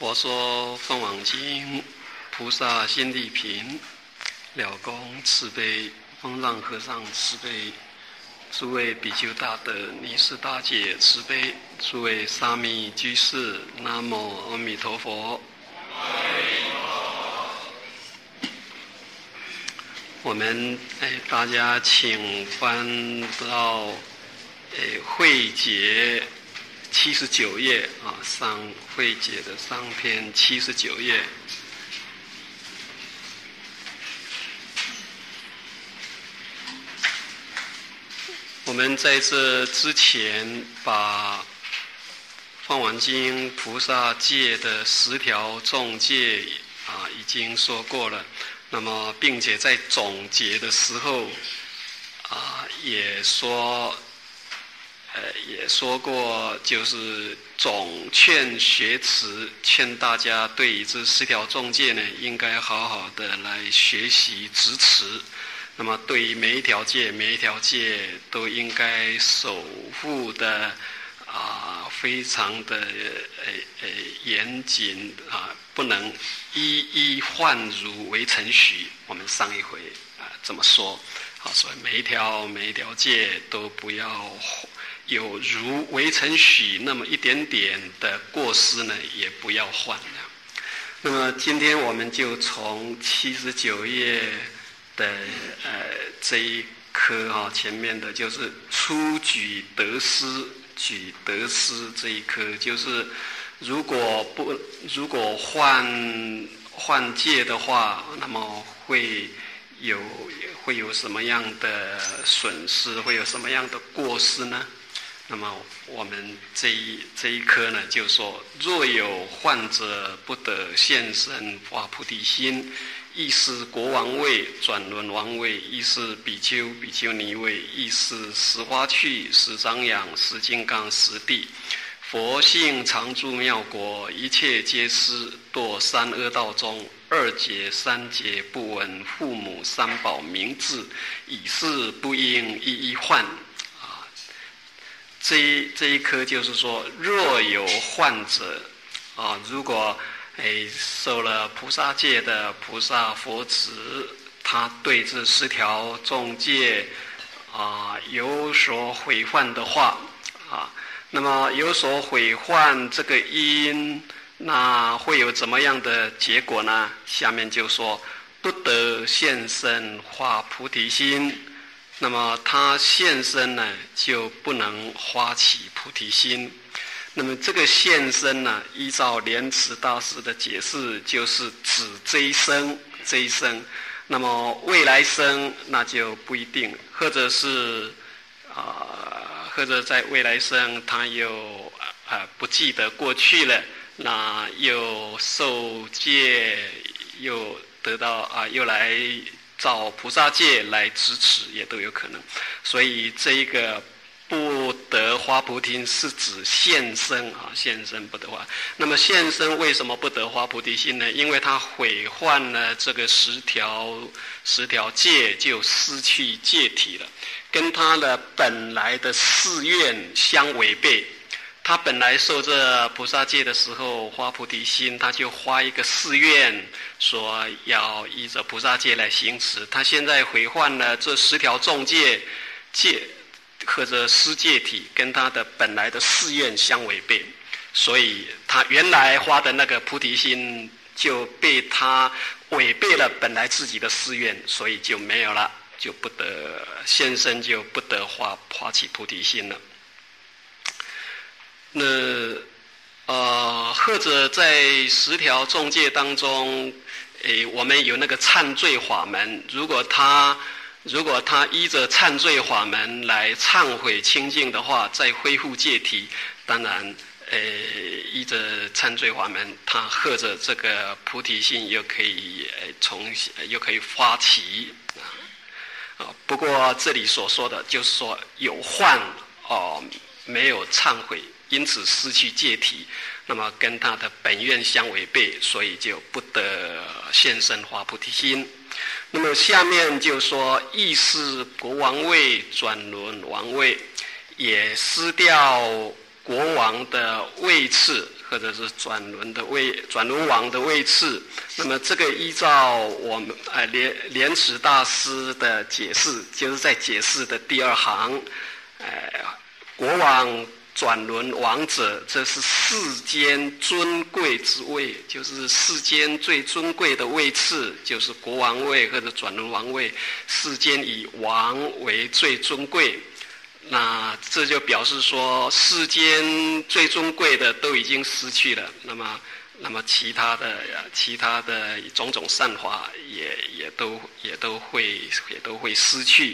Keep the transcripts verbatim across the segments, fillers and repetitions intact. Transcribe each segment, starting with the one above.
佛说凤凰经，菩萨心地平，了公慈悲，方丈和尚慈悲，诸位比丘大德、尼师大姐慈悲，诸位沙弥居士，南无阿弥陀佛。我们哎，大家请翻到哎慧解七十九页啊，上慧解的上篇七十九页。我们在这之前把放完经菩萨戒的十条重戒啊已经说过了，那么并且在总结的时候啊也说呃也说过，就是总劝学持，劝大家对于这十条重戒呢应该好好的来学习执持。那么对于每一条戒每一条戒都应该守护的啊非常的呃呃严谨啊，不能一一换如为程序。我们上一回啊这么说，好，所以每一条每一条戒都不要有如为程序那么一点点的过失呢，也不要换了。那么今天我们就从七十九页的呃这一科哈、哦，前面的就是初举得失，举得失这一科，就是如果不如果换换戒的话，那么会有会有什么样的损失，会有什么样的过失呢？那么我们这一这一科呢，就说若有患者不得现身发菩提心，亦是国王位转轮王位，亦是比丘比丘尼位，亦是十花趣十张扬十金刚十地。佛性常住妙国，一切皆失，堕三恶道中。二劫三劫不闻父母三宝名字，以是不应一一换。啊，这一这一科就是说，若有患者啊，如果哎，受了菩萨戒的菩萨佛子，他对这十条重戒啊有所毁犯的话啊，那么有所毁犯这个因，那会有怎么样的结果呢？下面就说不得现身发菩提心，那么他现身呢就不能发起菩提心。那么这个现身呢，依照莲池大师的解释，就是指这一生，这一生。那么未来生那就不一定，或者是啊、呃，或者在未来生他又啊、呃、不记得过去了，那又受戒，又得到啊、呃、又来照菩萨戒来执持，也都有可能。所以这一个不得发菩提心是指现身啊，现身不得发。那么现身为什么不得发菩提心呢？因为他毁犯了这个十条十条戒，就失去戒体了，跟他的本来的誓愿相违背。他本来受这菩萨戒的时候发菩提心，他就发一个誓愿，说要依着菩萨戒来行持。他现在毁犯了这十条重戒戒。或者失戒体跟他的本来的誓愿相违背，所以他原来发的那个菩提心就被他违背了本来自己的誓愿，所以就没有了，就不得现身，就不得发发起菩提心了。那呃，或者在十条重戒当中，诶，我们有那个忏罪法门，如果他如果他依着忏罪法门来忏悔清净的话，再恢复戒体，当然，呃，依着忏罪法门，他或者这个菩提心又可以呃重又可以发起啊。不过这里所说的就是说有患哦，没有忏悔，因此失去戒体，那么跟他的本愿相违背，所以就不得现身发菩提心。那么下面就说，亦是国王位转轮王位，也失掉国王的位次， 或者是转轮的位转轮王的位次。那么这个依照我们呃莲莲池大师的解释，就是在解释的第二行，呃，国王转轮王者，这是世间尊贵之位，就是世间最尊贵的位次，就是国王位或者转轮王位，世间以王为最尊贵。那这就表示说，世间最尊贵的都已经失去了，那么，那么其他的其他的种种善法也也都也都会也都会失去。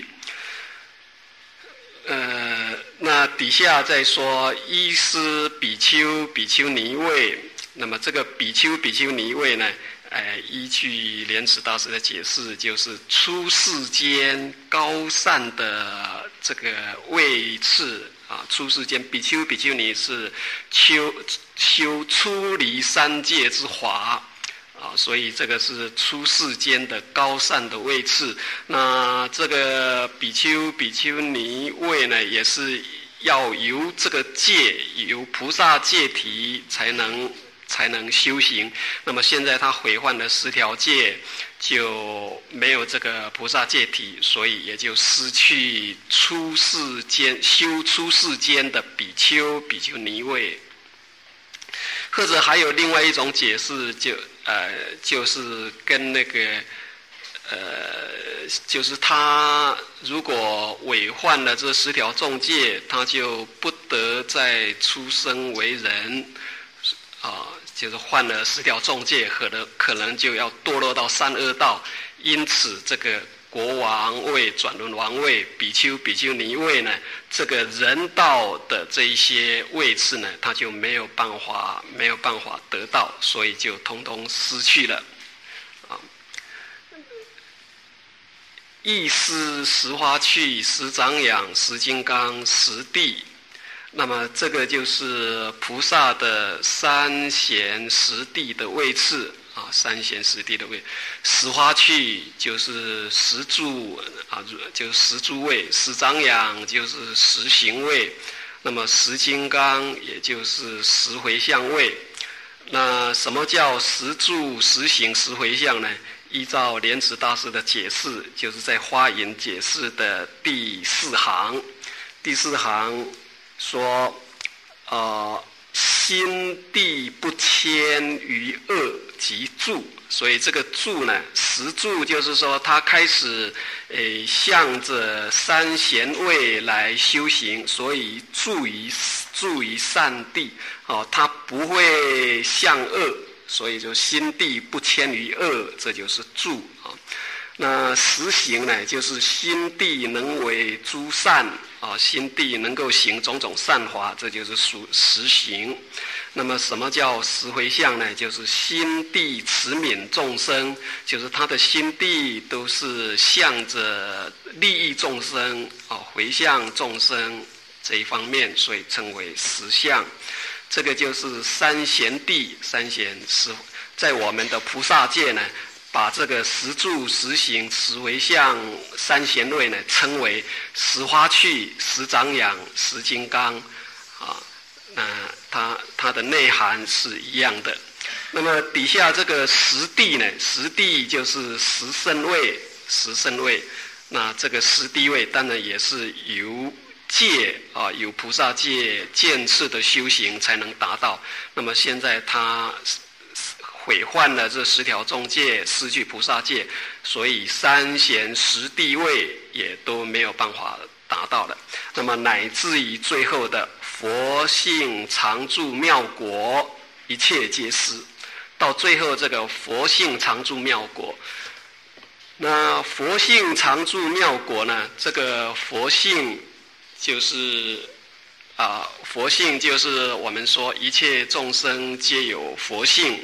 呃，那底下再说依师比丘、比丘尼位，那么这个比丘、比丘尼位呢？呃，依据莲池大师的解释，就是出世间高善的这个位次啊，出世间比丘、比丘尼是修修出离三界之法啊，所以这个是出世间的高善的位次。那这个比丘、比丘尼位呢，也是要由这个戒，由菩萨戒体才能。才能修行。那么现在他毁犯了十条戒，就没有这个菩萨戒体，所以也就失去出世间修出世间的比丘、比丘尼位。或者还有另外一种解释，就呃就是跟那个呃就是他如果违犯了这十条重戒，他就不得再出生为人。啊，就是犯了十条重戒，可能可能就要堕落到三恶道，因此这个国王位、转轮王位、比丘、比丘尼位呢，这个人道的这一些位次呢，他就没有办法没有办法得到，所以就通通失去了。啊，一师十花趣、十长养、十金刚、十地。那么这个就是菩萨的三贤十地的位次啊，三贤十地的位，十花趣就是十住啊，就是十住位，十长养就是十行位，那么十金刚也就是十回向位。那什么叫十住、十行、十回向呢？依照莲池大师的解释，就是在花引解释的第四行，第四行。说，呃，心地不迁于恶即住，所以这个住呢，十住就是说他开始，诶，向着三贤位来修行，所以住于住于善地，哦，他不会向恶，所以就心地不迁于恶，这就是住啊。那十行呢，就是心地能为诸善啊，心地能够行种种善法，这就是属十行。那么什么叫十回向呢？就是心地慈悯众生，就是他的心地都是向着利益众生啊，回向众生这一方面，所以称为十相。这个就是三贤地，三贤十，在我们的菩萨界呢。把这个十住、十行、十回向、三贤位呢，称为十花趣、十长养、十金刚，啊，那它它的内涵是一样的。那么底下这个十地呢，十地就是十圣位，十圣位。那这个十地位当然也是由戒啊，由菩萨戒渐次的修行才能达到。那么现在它。毁犯了这十条重戒，失去菩萨戒，所以三贤十地位也都没有办法达到了。那么乃至于最后的佛性常住妙果，一切皆失。到最后这个佛性常住妙果，那佛性常住妙果呢？这个佛性就是啊，佛性就是我们说一切众生皆有佛性。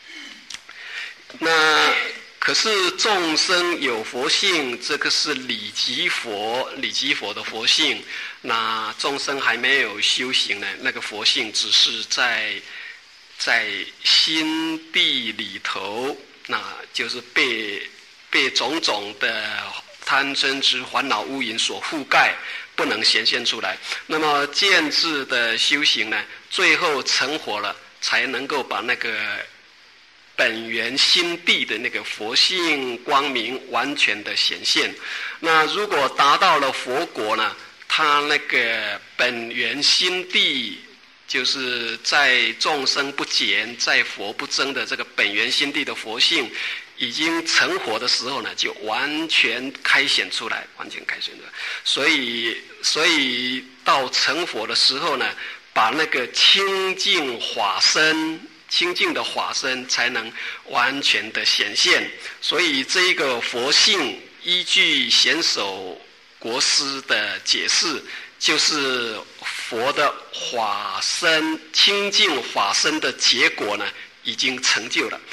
那可是众生有佛性，这个是理即佛，理即佛的佛性。那众生还没有修行呢，那个佛性只是在在心地里头，那就是被被种种的贪嗔痴烦恼乌云所覆盖，不能显现出来。那么渐次的修行呢，最后成佛了。 才能够把那个本源心地的那个佛性光明完全的显现。那如果达到了佛果呢，他那个本源心地，就是在众生不减，在佛不增的这个本源心地的佛性已经成佛的时候呢，就完全开显出来，完全开显出来。所以，所以到成佛的时候呢，把那个清净法身、清净的法身才能完全的显现。所以这一个佛性，依据显首国师的解释，就是佛的法身、清净法身的结果呢，已经成就了。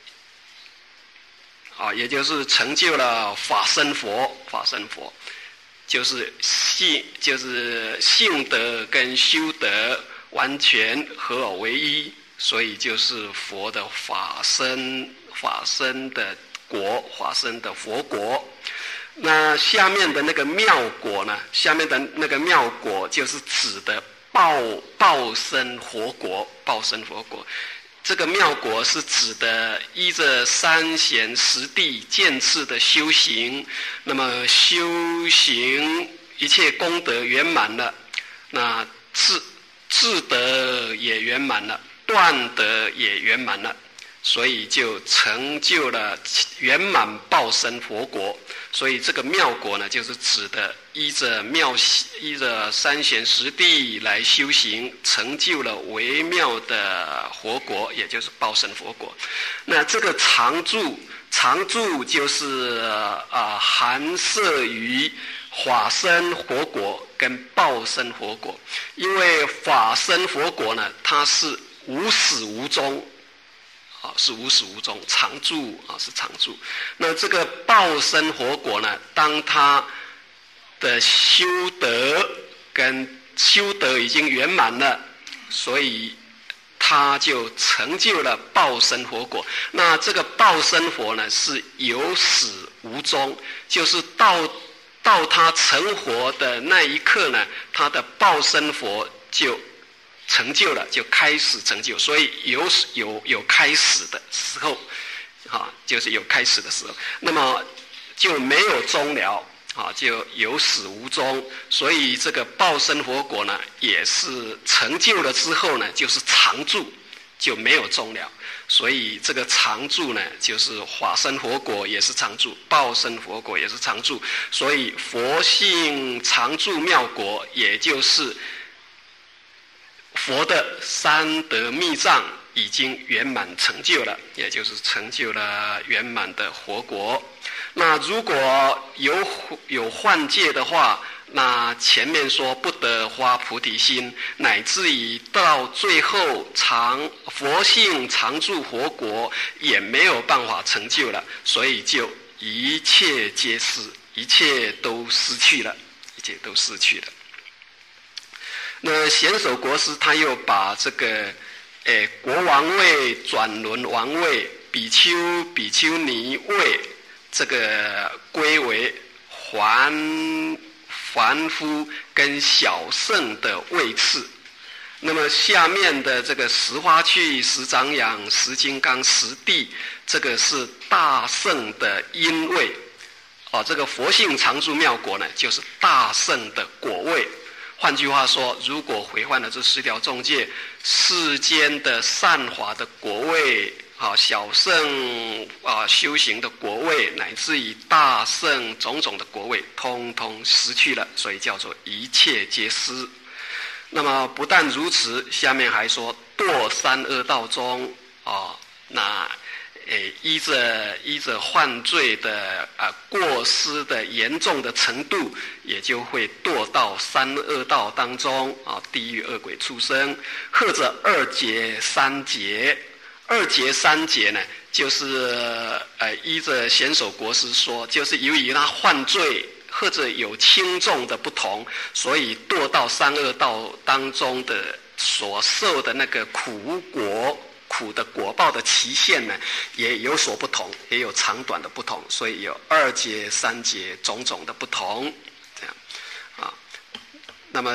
啊，也就是成就了法身佛，法身佛就是性，就是性德跟修德完全合而为一，所以就是佛的法身，法身的果，法身的佛果。那下面的那个妙果呢？下面的那个妙果就是指的报报身佛果，报身佛果。这个妙果是指的依着三贤十地渐次的修行，那么修行一切功德圆满了，那智智德也圆满了，断德也圆满了，所以就成就了圆满报身佛果。所以这个妙果呢，就是指的依着妙依着三贤十地来修行，成就了微妙的佛果，也就是报身佛果。那这个常住，常住就是啊、呃、含摄于法身佛果跟报身佛果。因为法身佛果呢，它是无始无终。啊，是无始无终，常住啊，是常住。那这个报身佛果呢，当他的修德跟修德已经圆满了，所以他就成就了报身佛果。那这个报身佛呢，是有始无终，就是到到他成佛的那一刻呢，他的报身佛就成就了，就开始成就。所以有有有开始的时候，啊，就是有开始的时候，那么就没有终了，啊，就有始无终。所以这个报身佛果呢，也是成就了之后呢，就是常住，就没有终了。所以这个常住呢，就是法身佛果也是常住，报身佛果也是常住。所以佛性常住妙果，也就是佛的三德密藏已经圆满成就了，也就是成就了圆满的佛果。那如果有有换戒的话，那前面说不得发菩提心，乃至于到最后常佛性常住佛果也没有办法成就了，所以就一切皆失，一切都失去了，一切都失去了。那显首国师他又把这个，诶，国王位转轮王位、比丘、比丘尼位，这个归为凡凡夫跟小圣的位次。那么下面的这个十花趣、十长养、十金刚、十地，这个是大圣的因位。哦，这个佛性常住妙果呢，就是大圣的果位。换句话说，如果回换了这十条众戒，世间的善法的果位，啊，小圣啊修行的果位，乃至于大圣种种的果位，通通失去了，所以叫做一切皆失。那么不但如此，下面还说堕三恶道中啊，那诶依着依着犯罪的啊过失的严重的程度，也就会堕到三恶道当中啊，地狱、恶鬼、畜生，或者二劫、三劫。二劫、三劫呢，就是呃依着显首国师说，就是由于他犯罪或者有轻重的不同，所以堕到三恶道当中的所受的那个苦果。苦的果报的期限呢，也有所不同，也有长短的不同，所以有二劫、三劫种种的不同，这样啊。那么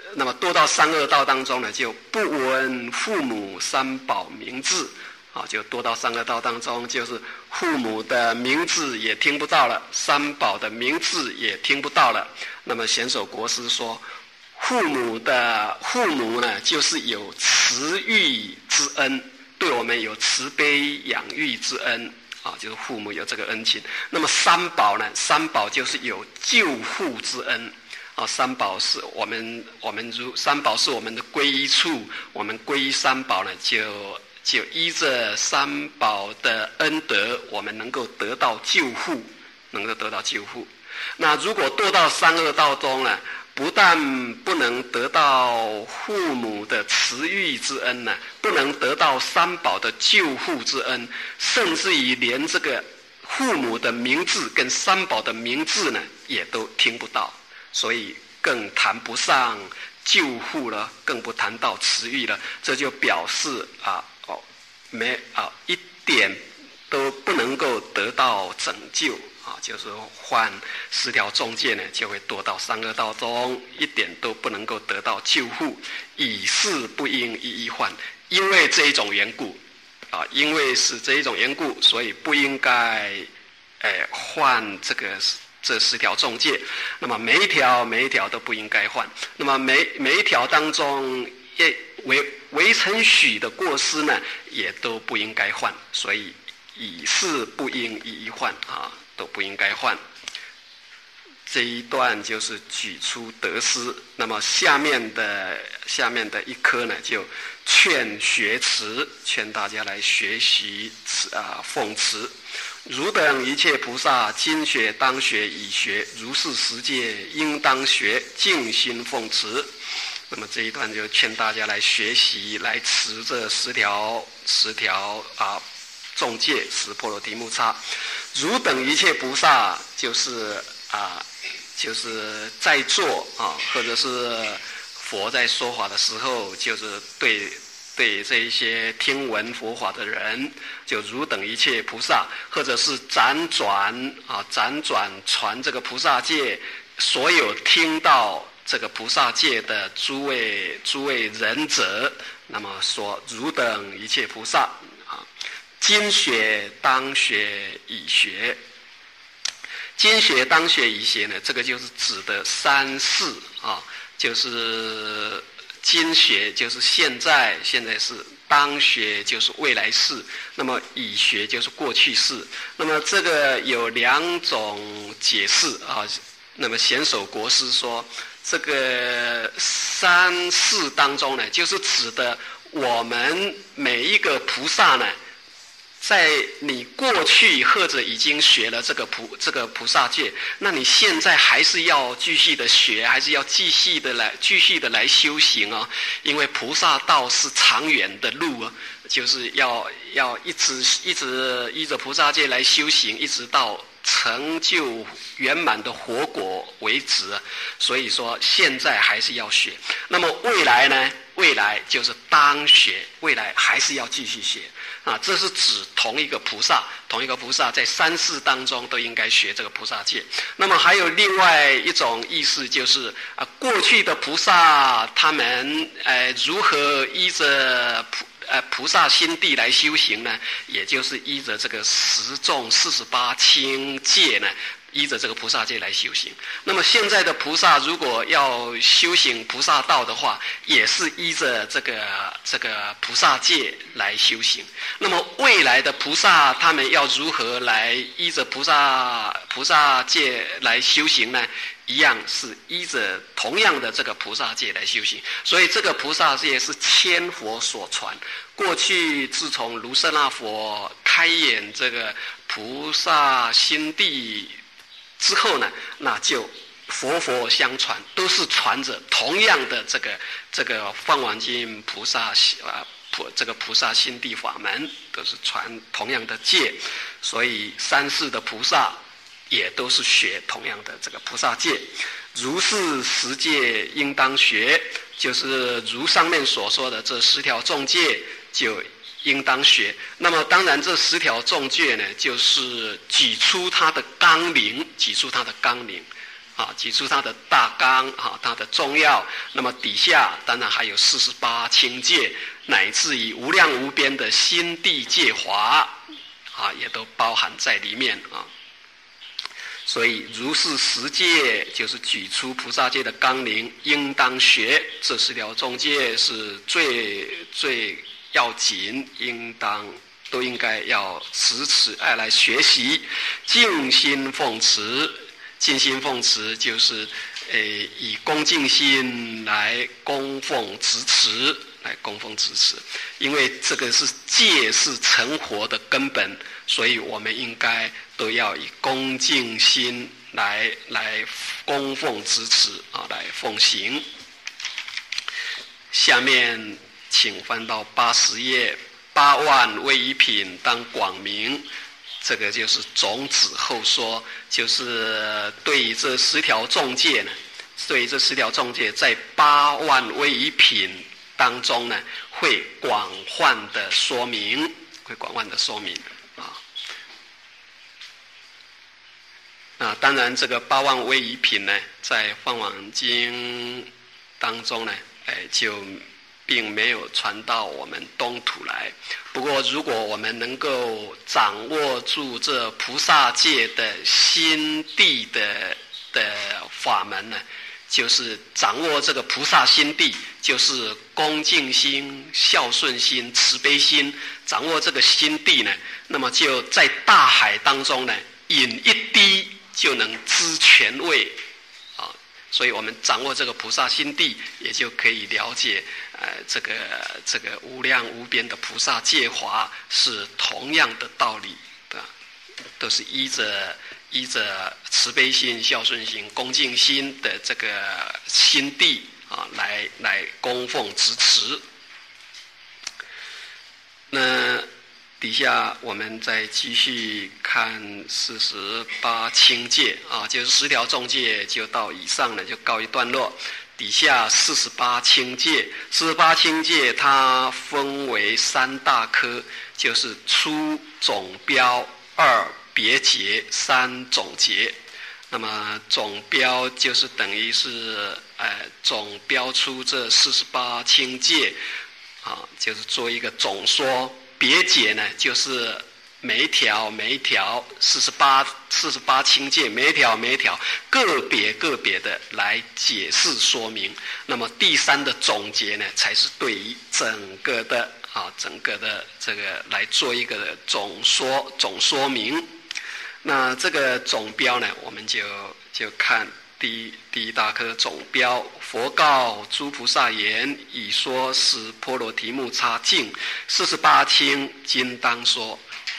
那么堕到三恶道当中呢，就不闻父母三宝名字，啊，就堕到三恶道当中，就是父母的名字也听不到了，三宝的名字也听不到了。那么显首国师说，父母的父母呢，就是有慈育之恩，对我们有慈悲养育之恩。啊，就是父母有这个恩情。那么三宝呢？三宝就是有救护之恩。啊，三宝是我们我们如三宝是我们的皈依处，我们皈依三宝呢，就就依着三宝的恩德，我们能够得到救护，能够得到救护。那如果堕到三恶道中呢，不但不能得到父母的慈育之恩呢，不能得到三宝的救护之恩，甚至于连这个父母的名字跟三宝的名字呢，也都听不到，所以更谈不上救护了，更不谈到慈育了。这就表示啊，哦，没啊，一点都不能够得到拯救。啊，就是患十条重戒呢，就会堕到三恶道中，一点都不能够得到救护，以是不应一一患。因为这一种缘故，啊，因为是这一种缘故，所以不应该，哎，患这个这十条重戒。那么每一条每一条都不应该患。那么每每一条当中，也为为承许的过失呢，也都不应该患。所以以是不应一一患啊。都不应该换。这一段就是举出得失，那么下面的下面的一科呢，就劝学持，劝大家来学习啊奉持。汝等一切菩萨，今学当学已学，如是十戒应当学，静心奉持。那么这一段就劝大家来学习，来持这十条十条啊重戒，十波罗提木叉。汝等一切菩萨，就是啊，就是在座啊，或者是佛在说法的时候，就是对对这一些听闻佛法的人，就汝等一切菩萨，或者是辗转啊，辗转传这个菩萨戒，所有听到这个菩萨戒的诸位诸位仁者，那么说汝等一切菩萨。今学当学已学，今学当学已学呢，这个就是指的三世啊，就是今学就是现在，现在是当学就是未来世，那么已学就是过去式。那么这个有两种解释啊。那么显首国师说，这个三世当中呢，就是指的我们每一个菩萨呢。在你过去或者已经学了这个菩这个菩萨戒，那你现在还是要继续的学，还是要继续的来继续的来修行啊？因为菩萨道是长远的路啊，就是要要一直一直依着菩萨戒来修行，一直到成就圆满的活果为止。所以说现在还是要学，那么未来呢？未来就是当学，未来还是要继续学啊！这是指同一个菩萨，同一个菩萨在三世当中都应该学这个菩萨戒。那么还有另外一种意思，就是啊，过去的菩萨他们呃如何依着菩呃菩萨心地来修行呢？也就是依着这个十重四十八轻戒呢。依着这个菩萨戒来修行。那么现在的菩萨如果要修行菩萨道的话，也是依着这个这个菩萨戒来修行。那么未来的菩萨他们要如何来依着菩萨菩萨戒来修行呢？一样是依着同样的这个菩萨戒来修行。所以这个菩萨戒是千佛所传。过去自从卢舍那佛开演这个菩萨心地之后呢，那就佛佛相传，都是传着同样的这个这个放王经菩萨啊菩这个菩萨心地法门，都是传同样的戒，所以三世的菩萨也都是学同样的这个菩萨戒。如是十戒应当学，就是如上面所说的这十条重戒就应当学。那么当然这十条重戒呢，就是举出它的纲领，举出它的纲领啊，举出它的大纲啊，它的重要。那么底下当然还有四十八清戒，乃至于无量无边的心地戒华啊，也都包含在里面啊。所以如是十戒就是举出菩萨戒的纲领，应当学。这十条众戒是最最要紧，应当都应该要持持爱来学习，静心奉持。静心奉持就是，呃，以恭敬心来供奉持持，来供奉持持。因为这个是戒是成佛的根本，所以我们应该都要以恭敬心来来供奉持持啊，来奉行。下面请翻到八十页，八万威仪品当广明。这个就是种子后说，就是对于这十条众戒呢，对于这十条众戒，在八万威仪品当中呢，会广泛的说明，会广泛的说明啊。那当然，这个八万威仪品呢，在《梵网经》当中呢，哎就并没有传到我们东土来。不过如果我们能够掌握住这菩萨戒的心地的的法门呢，就是掌握这个菩萨心地，就是恭敬心、孝顺心、慈悲心，掌握这个心地呢，那么就在大海当中呢，饮一滴就能知全味啊。所以我们掌握这个菩萨心地，也就可以了解呃，这个这个无量无边的菩萨戒华是同样的道理，对吧？都是依着依着慈悲心、孝顺心、恭敬心的这个心地啊，来来供奉持持。那底下我们再继续看四十八清戒啊，就是十条众戒就到以上了，就告一段落。底下四十八清戒，四十八清戒它分为三大科，就是初、总标、二别节、三总结。那么总标就是等于是呃总标出这四十八清戒啊，就是做一个总说。别解呢，就是每一条每一条四十八四十八清戒，每一条每一条个别个别的来解释说明。那么第三的总结呢，才是对于整个的啊整个的这个来做一个总说总说明。那这个总标呢，我们就就看第一第一大科总标。佛告诸菩萨言：以说十波罗提木叉净，四十八清今当说。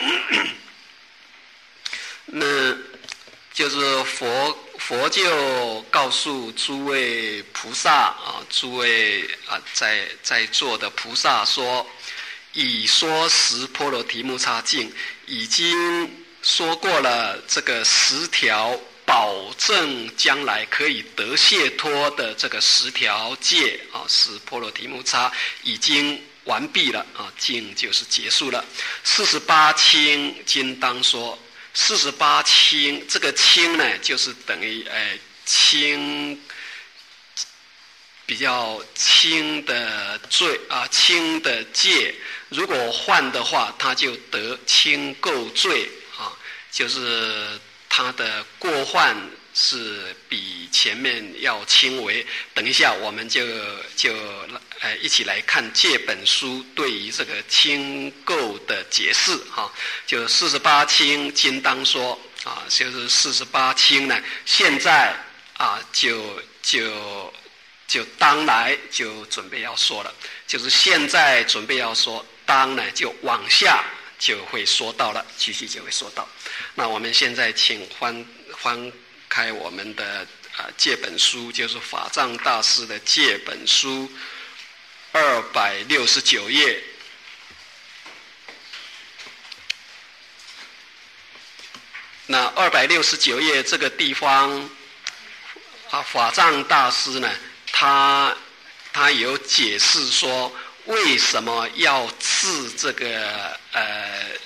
那就是佛佛就告诉诸位菩萨啊，诸位啊在在座的菩萨说，以说十波罗提木叉净，已经说过了这个十条保证将来可以得解脱的这个十条戒啊，十波罗提木叉已经完毕了啊，净就是结束了。四十八清今当说，四十八清这个清呢，就是等于呃清比较轻的罪啊，轻的戒，如果犯的话，他就得轻垢罪啊，就是他的过犯是比前面要轻微。等一下我们就就呃一起来看戒本书对于这个轻垢的解释哈、啊。就四十八清今当说啊，就是四十八清呢，现在啊就就就当来就准备要说了，就是现在准备要说，当呢就往下就会说到了，继续就会说到。那我们现在请翻翻开我们的啊戒本书，就是法藏大师的戒本书二百六十九页。那二百六十九页这个地方啊，法藏大师呢，他他有解释说，为什么要治这个呃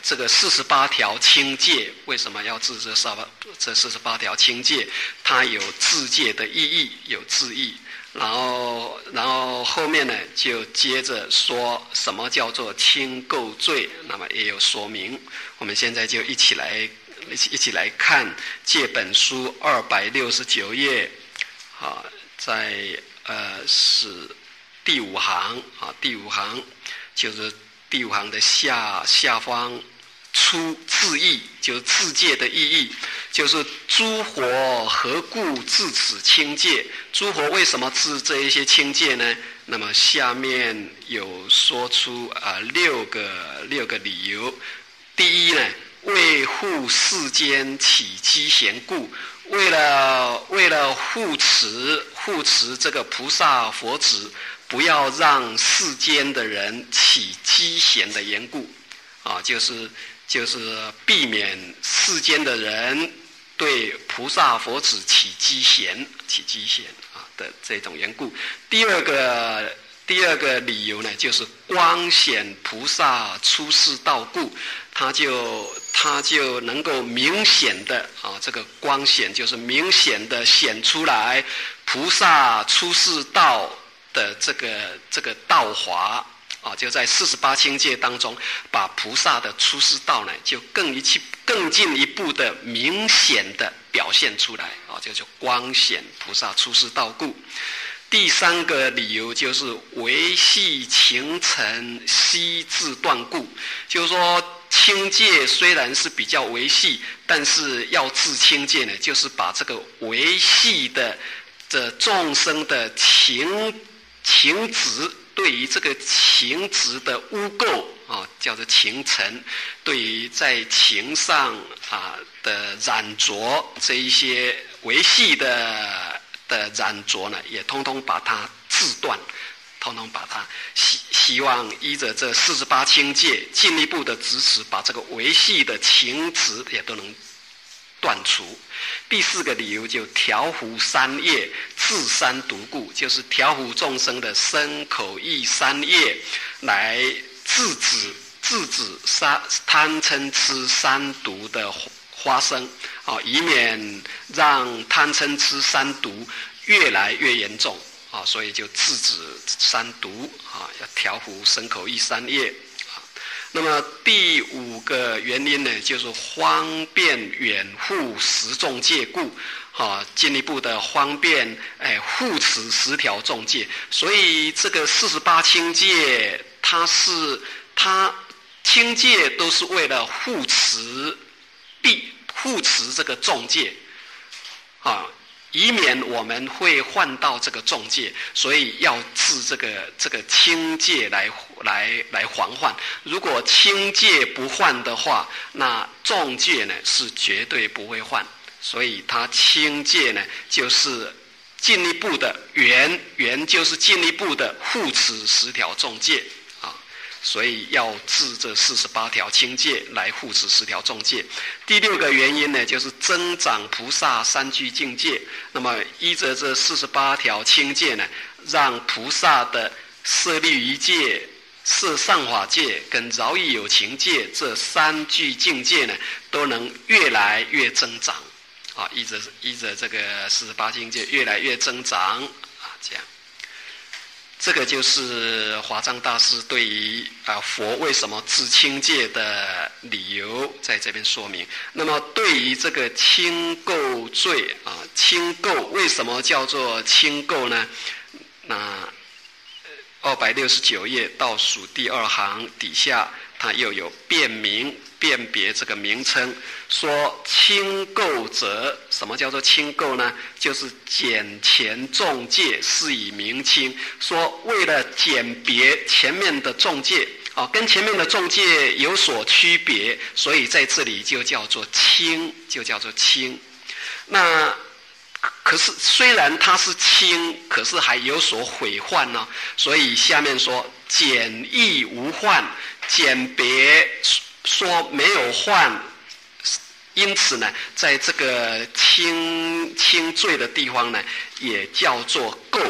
这个四十八条清戒，为什么要治这四八这四十八条清戒？它有治戒的意义，有治义。然后，然后后面呢，就接着说什么叫做清垢罪，那么也有说明。我们现在就一起来，一起一起来看戒本书二百六十九页，啊，在呃是第五行啊，第五行就是第五行的下下方。出自义，就是自戒的意义，就是诸佛何故治此清戒？诸佛为什么治这一些清戒呢？那么下面有说出啊、呃、六个六个理由。第一呢，为护世间起机嫌故，为了为了护持护持这个菩萨佛子，不要让世间的人起机嫌的缘故，啊，就是。就是避免世间的人对菩萨佛子起机嫌、起机嫌啊的这种缘故。第二个第二个理由呢，就是光显菩萨出世道故，他就他就能够明显的啊，这个光显就是明显的显出来菩萨出世道的这个这个道华。啊，就在四十八清戒当中，把菩萨的出世道呢，就更一起更进一步的明显的表现出来啊，就叫光显菩萨出世道故。第三个理由就是维系情尘悉自断故，就是说清戒虽然是比较维系，但是要治清戒呢，就是把这个维系的这众生的情情执。对于这个情执的污垢啊，叫做情尘；对于在情上啊的染着这一些维系的的染着呢，也通通把它自断，通通把它希希望依着这四十八清戒进一步的支持，把这个维系的情执也都能断除。第四个理由就调伏三业治三毒故，就是调伏众生的身口意三业，来制止制止三贪嗔痴三毒的发生啊，以免让贪嗔痴三毒越来越严重啊，所以就制止三毒啊，要调伏身口意三业。那么第五个原因呢，就是方便远护十众戒故，啊，进一步的方便哎护持十条众戒。所以这个四十八清戒，它是它清戒都是为了护持必护持这个众戒，啊。以免我们会犯到这个重戒，所以要治这个这个轻戒来来来防范。如果轻戒不犯的话，那重戒呢是绝对不会犯。所以它轻戒呢，就是进一步的原原就是进一步的护持十条重戒啊。所以要治这四十八条清戒来护持十条重戒。第六个原因呢，就是增长菩萨三聚境界。那么依着这四十八条清戒呢，让菩萨的舍利于戒、摄上法戒跟饶益有情戒这三聚境界呢，都能越来越增长啊。依着依着这个四十八境界越来越增长啊，这样。这个就是华藏大师对于啊佛为什么治清戒的理由，在这边说明。那么对于这个清垢罪啊，清垢为什么叫做清垢呢？那二百六十九页倒数第二行底下，它又有辨明辨别这个名称，说清垢者，什么叫做清垢呢？就是减前众戒，是以明清。说为了鉴别前面的众戒啊，跟前面的众戒有所区别，所以在这里就叫做清，就叫做清。那可是虽然它是清，可是还有所毁患呢。所以下面说简易无患，简别说没有患。因此呢，在这个轻轻罪的地方呢，也叫做垢，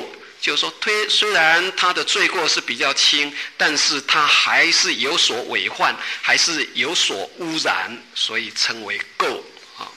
就是说，推虽然他的罪过是比较轻，但是他还是有所违犯，还是有所污染，所以称为垢啊。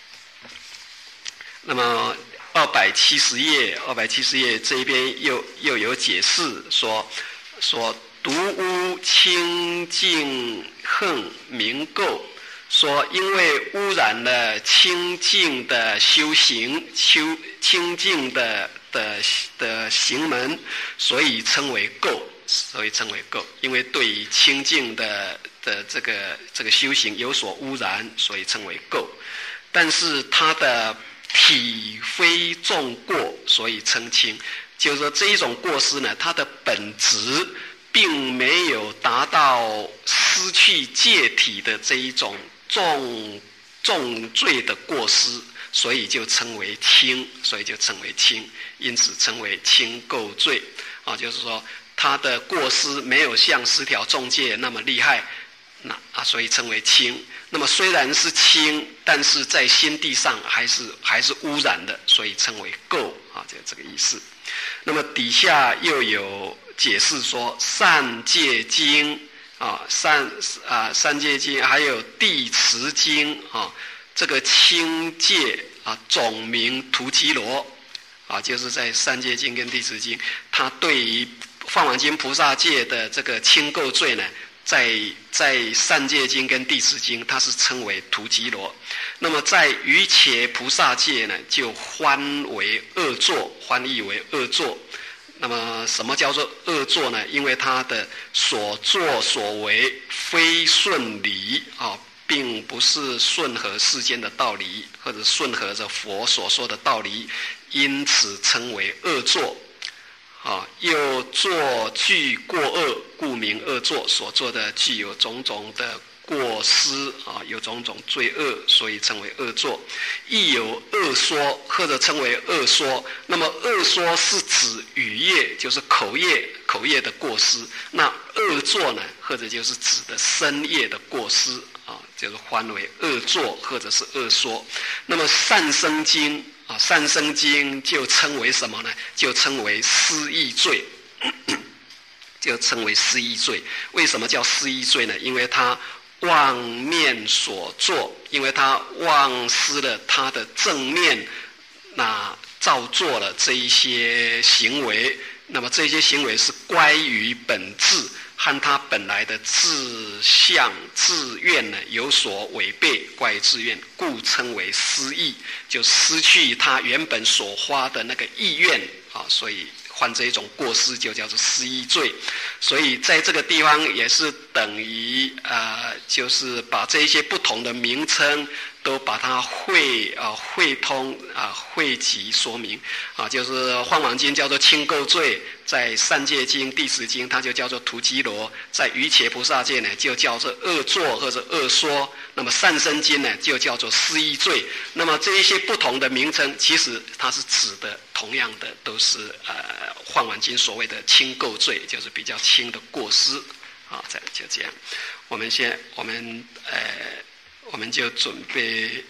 那么二百七十页，二百七十页这一边又又有解释说说独污清净横名垢。说，因为污染了清净的修行，修清净的的的行门，所以称为垢，所以称为垢。因为对于清净的的这个这个修行有所污染，所以称为垢。但是它的体非重过，所以称轻。就是说这一种过失呢，它的本质并没有达到失去戒体的这一种重重罪的过失，所以就称为轻，所以就称为轻，因此称为轻垢罪啊，就是说他的过失没有像十条重戒那么厉害，那啊，所以称为轻。那么虽然是轻，但是在心地上还是还是污染的，所以称为垢啊，就这个意思。那么底下又有解释说，善戒经。啊，三啊三戒经，还有地持经啊，这个清戒啊，总名荼毗罗啊，就是在三戒经跟地持经，它对于放王经菩萨戒的这个轻垢罪呢，在在三戒经跟地持经，它是称为荼毗罗。那么在瑜伽菩萨戒呢，就翻为恶作，翻译为恶作。那么什么叫做恶作呢？因为他的所作所为非顺理啊，并不是顺合世间的道理，或者顺合着佛所说的道理，因此称为恶作啊。又作具过恶，故名恶作。所做的具有种种的过失啊，有种种罪恶，所以称为恶作。亦有恶说，或者称为恶说。那么恶说是指语业，就是口业，口业的过失。那恶作呢，或者就是指的身业的过失啊，就是翻为恶作，或者是恶说。那么善生经啊，善生经就称为什么呢？就称为失义罪。就称为失义罪。为什么叫失义罪呢？因为它妄念所作，因为他忘失了他的正面，那造作了这一些行为，那么这些行为是乖于本质，和他本来的志向志愿呢有所违背，乖于志愿，故称为失义，就失去他原本所发的那个意愿啊，所以犯这一种过失就叫做失义罪。所以在这个地方也是等于呃，就是把这一些不同的名称都把它汇啊汇通啊汇集说明啊，就是放王经叫做轻垢罪，在三戒经地持经它就叫做荼毗罗，在瑜伽菩萨戒呢就叫做恶作或者恶说，那么善生经呢就叫做失义罪。那么这一些不同的名称其实它是指的同样的都是呃放王经所谓的轻垢罪，就是比较轻的过失啊，这就这样。我们先我们呃我们就准备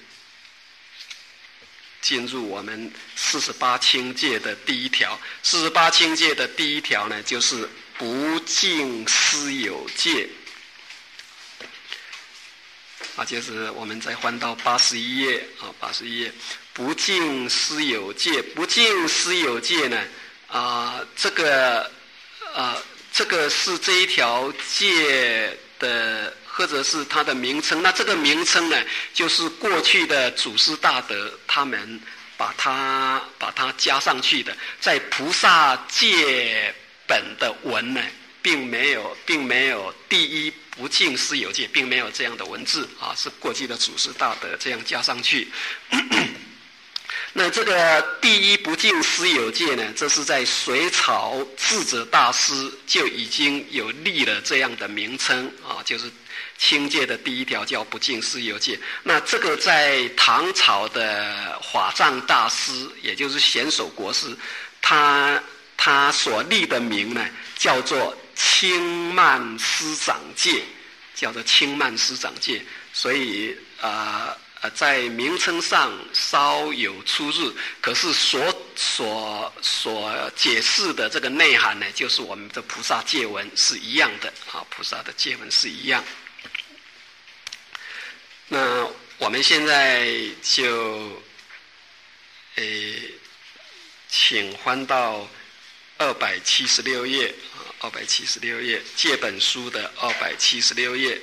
进入我们四十八轻戒的第一条。四十八轻戒的第一条呢，就是不净私有戒啊，就是我们再翻到八十一页啊，八十一页，不净私有戒。不净私有戒呢，啊，这个啊，这个是这一条戒的，或者是它的名称。那这个名称呢，就是过去的祖师大德他们把它把它加上去的。在菩萨戒本的文呢，并没有并没有第一不净私有戒，并没有这样的文字啊，是过去的祖师大德这样加上去。那这个第一不净私有戒呢，这是在隋朝智者大师就已经有立了这样的名称啊，就是轻戒的第一条叫不净私有戒。那这个在唐朝的法藏大师，也就是显首国师，他他所立的名呢，叫做轻慢师长戒，叫做轻慢师长戒。所以啊。呃呃，在名称上稍有出入，可是所所所解释的这个内涵呢，就是我们的菩萨戒文是一样的啊，菩萨的戒文是一样。那我们现在就，诶，请翻到二百七十六页啊，二百七十六页戒本书的二百七十六页。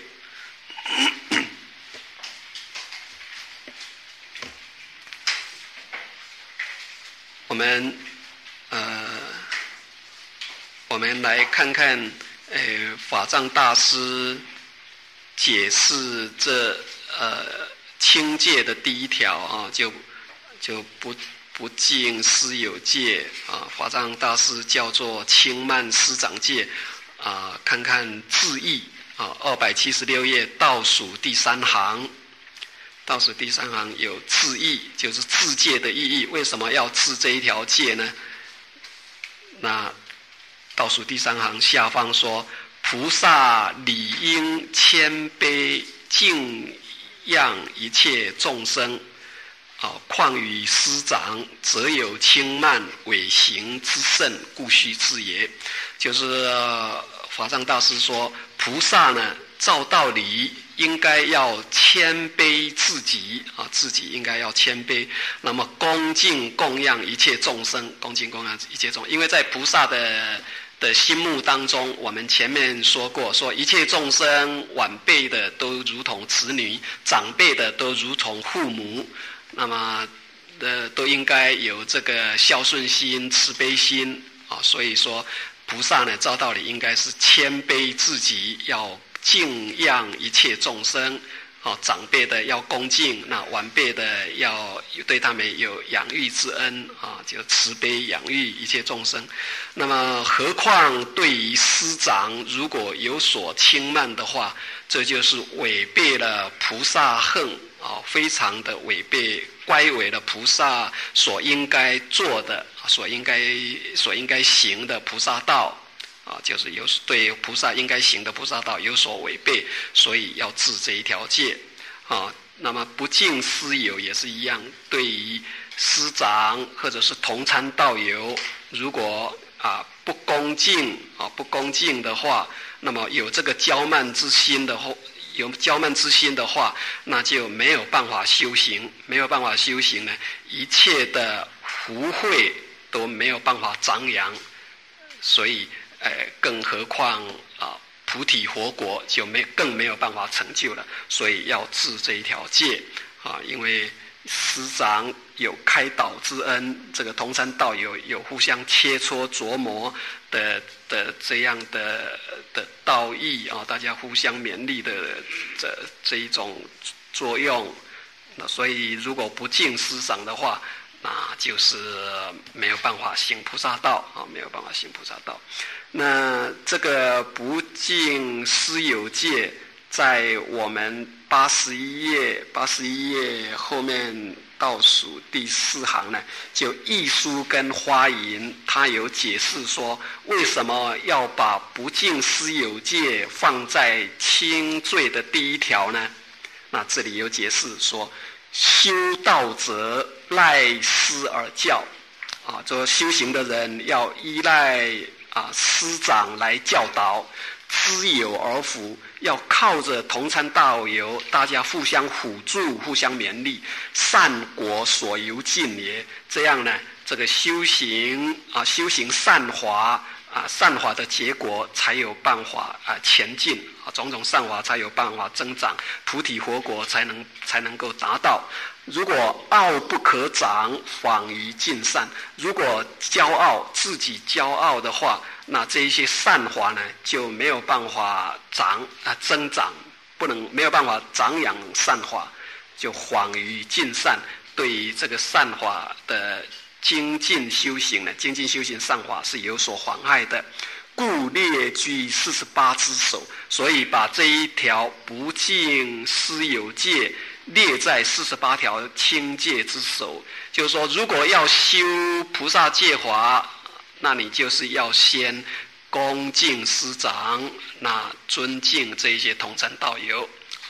我们呃，我们来看看，呃，法藏大师解释这呃清戒的第一条啊，就就不不净私有戒啊，法藏大师叫做轻慢师长戒啊，看看字义啊，二百七十六页倒数第三行。倒数第三行有自义，就是自戒的意义。为什么要自这一条戒呢？那倒数第三行下方说，菩萨理应谦卑敬仰一切众生，啊，况于师长，则有轻慢违行之甚，故须自也。就是、呃、法藏大师说，菩萨呢，照道理应该要谦卑自己啊，自己应该要谦卑。那么恭敬供养一切众生，恭敬供养一切众生，因为在菩萨的的心目当中，我们前面说过，说一切众生晚辈的都如同子女，长辈的都如同父母，那么呃都应该有这个孝顺心、慈悲心啊。所以说，菩萨呢，照道理应该是谦卑自己，要敬仰一切众生，哦，长辈的要恭敬，那晚辈的要对他们有养育之恩啊，就慈悲养育一切众生。那么，何况对于师长，如果有所轻慢的话，这就是违背了菩萨行啊，非常的违背、乖违了菩萨所应该做的、所应该、所应该行的菩萨道。啊，就是有对菩萨应该行的菩萨道有所违背，所以要治这一条戒。啊，那么不敬师友也是一样，对于师长或者是同参道友，如果啊不恭敬啊不恭敬的话，那么有这个骄慢之心的话，有骄慢之心的话，那就没有办法修行，没有办法修行呢，一切的福慧都没有办法张扬，所以。呃，更何况啊，菩提佛国就没更没有办法成就了，所以要治这一条戒啊，因为师长有开导之恩，这个同参道友有互相切磋琢磨的的这样的的道义啊，大家互相勉励的这这一种作用，那所以如果不敬师长的话，那就是没有办法行菩萨道啊，没有办法行菩萨道。那这个不敬师友戒，在我们八十一页，八十一页后面倒数第四行呢，就义书跟花银，他有解释说，为什么要把不敬师友戒放在轻罪的第一条呢？那这里有解释说，修道者赖师而教，啊，这修行的人要依赖啊师长来教导，知有而辅，要靠着同参道友，大家互相辅助、互相勉励，善果所由尽也。这样呢，这个修行啊，修行善法啊，善法的结果才有办法啊前进啊，种种善法才有办法增长，菩提佛果才能才能够达到。如果傲不可长，反于尽善。如果骄傲，自己骄傲的话，那这一些善法呢，就没有办法长啊增长，不能没有办法长养善法，就反于尽善。对于这个善法的精进修行呢，精进修行善法是有所妨害的。故列居四十八之首，所以把这一条不敬师友戒列在四十八条轻戒之首。就是说，如果要修菩萨戒法，那你就是要先恭敬师长，那尊敬这一些同参道友啊，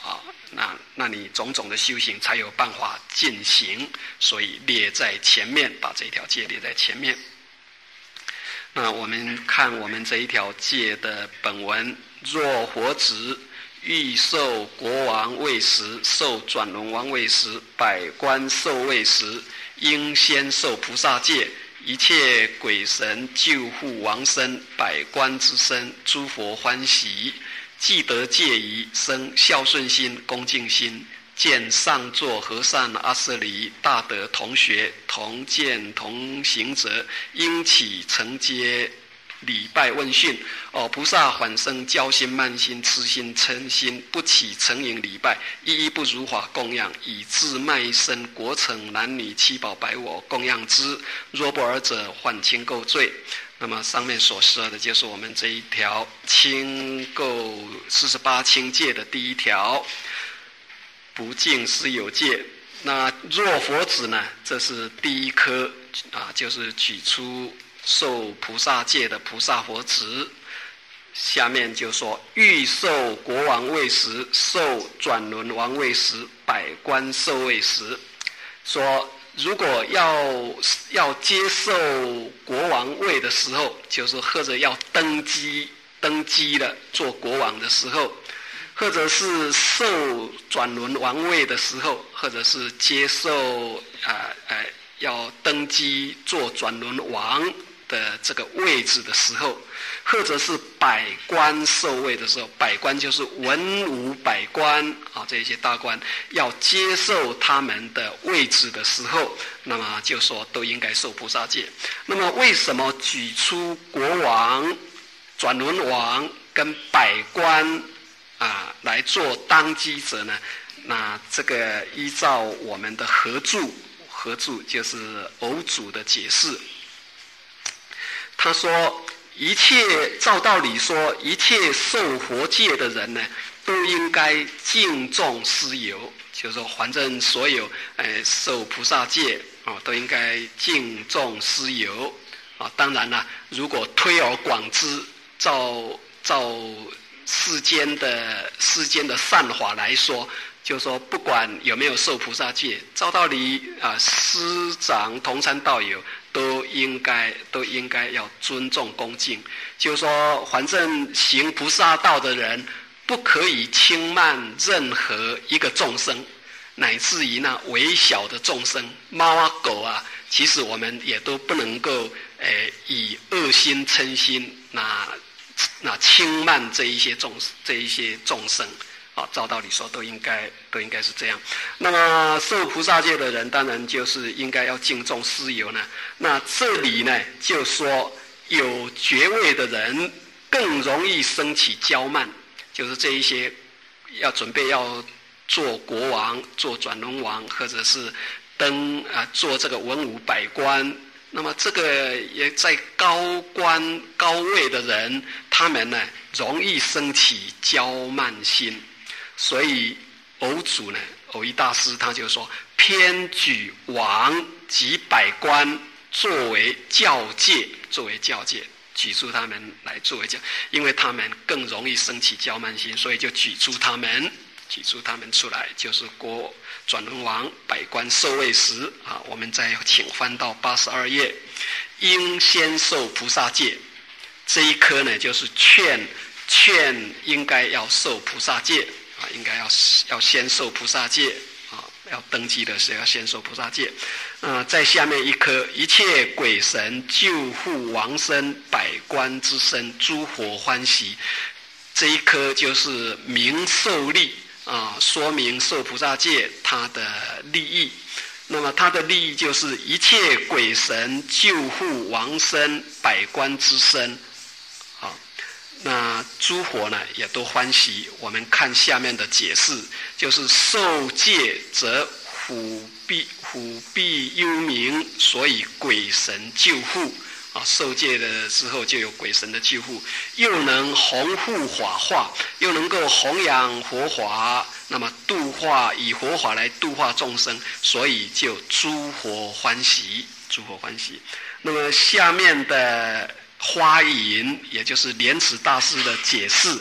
那那你种种的修行才有办法进行，所以列在前面，把这条戒列在前面。那我们看我们这一条戒的本文：若佛子欲受国王位时，受转轮王位时，百官受位时，应先受菩萨戒。一切鬼神救护王身，百官之身，诸佛欢喜，既得戒仪，生孝顺心、恭敬心，见上座和尚阿舍离大德同学同见同行者，应起承接礼拜问讯。哦，菩萨缓生骄心慢心痴心嗔心，不起承迎礼拜，一一不如法供养，以至卖身国城男女七宝百我供养之。若不尔者，患轻垢罪。那么上面所说的就是我们这一条轻垢四十八轻戒的第一条，不净私有戒。那若佛子呢，这是第一科啊，就是举出受菩萨戒的菩萨佛子。下面就说，欲受国王位时，受转轮王位时，百官受位时，说如果要要接受国王位的时候，就是或者要登基登基了做国王的时候，或者是受转轮王位的时候，或者是接受啊呃, 呃要登基做转轮王的这个位置的时候，或者是百官受位的时候，百官就是文武百官啊，这些大官要接受他们的位置的时候，那么就说都应该受菩萨戒。那么为什么举出国王、转轮王跟百官啊来做当机者呢？那这个依照我们的合注，合注就是偶主的解释。他说，一切照道理说，一切受佛戒的人呢，都应该敬重师友，就是说，反正所有呃受菩萨戒啊、哦，都应该敬重师友啊。当然了，如果推而广之，照照世间的世间的善法来说，就是说，不管有没有受菩萨戒，照道理啊，师长同参道友都应该都应该要尊重恭敬。就是说，反正行菩萨道的人，不可以轻慢任何一个众生，乃至于那微小的众生，猫啊狗啊，其实我们也都不能够呃以恶心嗔心那那轻慢这一些众这一些众生。啊，照道理说都应该都应该是这样。那么受菩萨戒的人，当然就是应该要敬重师友呢。那这里呢，就说有爵位的人更容易升起骄慢，就是这一些要准备要做国王、做转轮王，或者是登啊做这个文武百官。那么这个也在高官高位的人，他们呢容易升起骄慢心。所以偶主呢，偶一大师他就说，偏举王及百官作为教戒，作为教戒，举出他们来作为教，因为他们更容易升起骄慢心，所以就举出他们，举出他们出来，就是国转轮王、百官受位时啊。我们再请翻到八十二页，应先受菩萨戒。这一科呢，就是劝劝应该要受菩萨戒。啊，应该要要先受菩萨戒啊，要登基的时候要先受菩萨戒。呃，在下面一科，一切鬼神救护王身，百官之身，诸佛欢喜。这一科就是明受利啊，说明受菩萨戒它的利益。那么它的利益就是一切鬼神救护王身，百官之身。那诸佛呢也都欢喜。我们看下面的解释，就是受戒则虎必虎必幽冥，所以鬼神救护啊。受戒的时候就有鬼神的救护，又能弘护法化，又能够弘扬佛法，那么度化以佛法来度化众生，所以就诸佛欢喜，诸佛欢喜。那么下面的花引，也就是莲池大师的解释，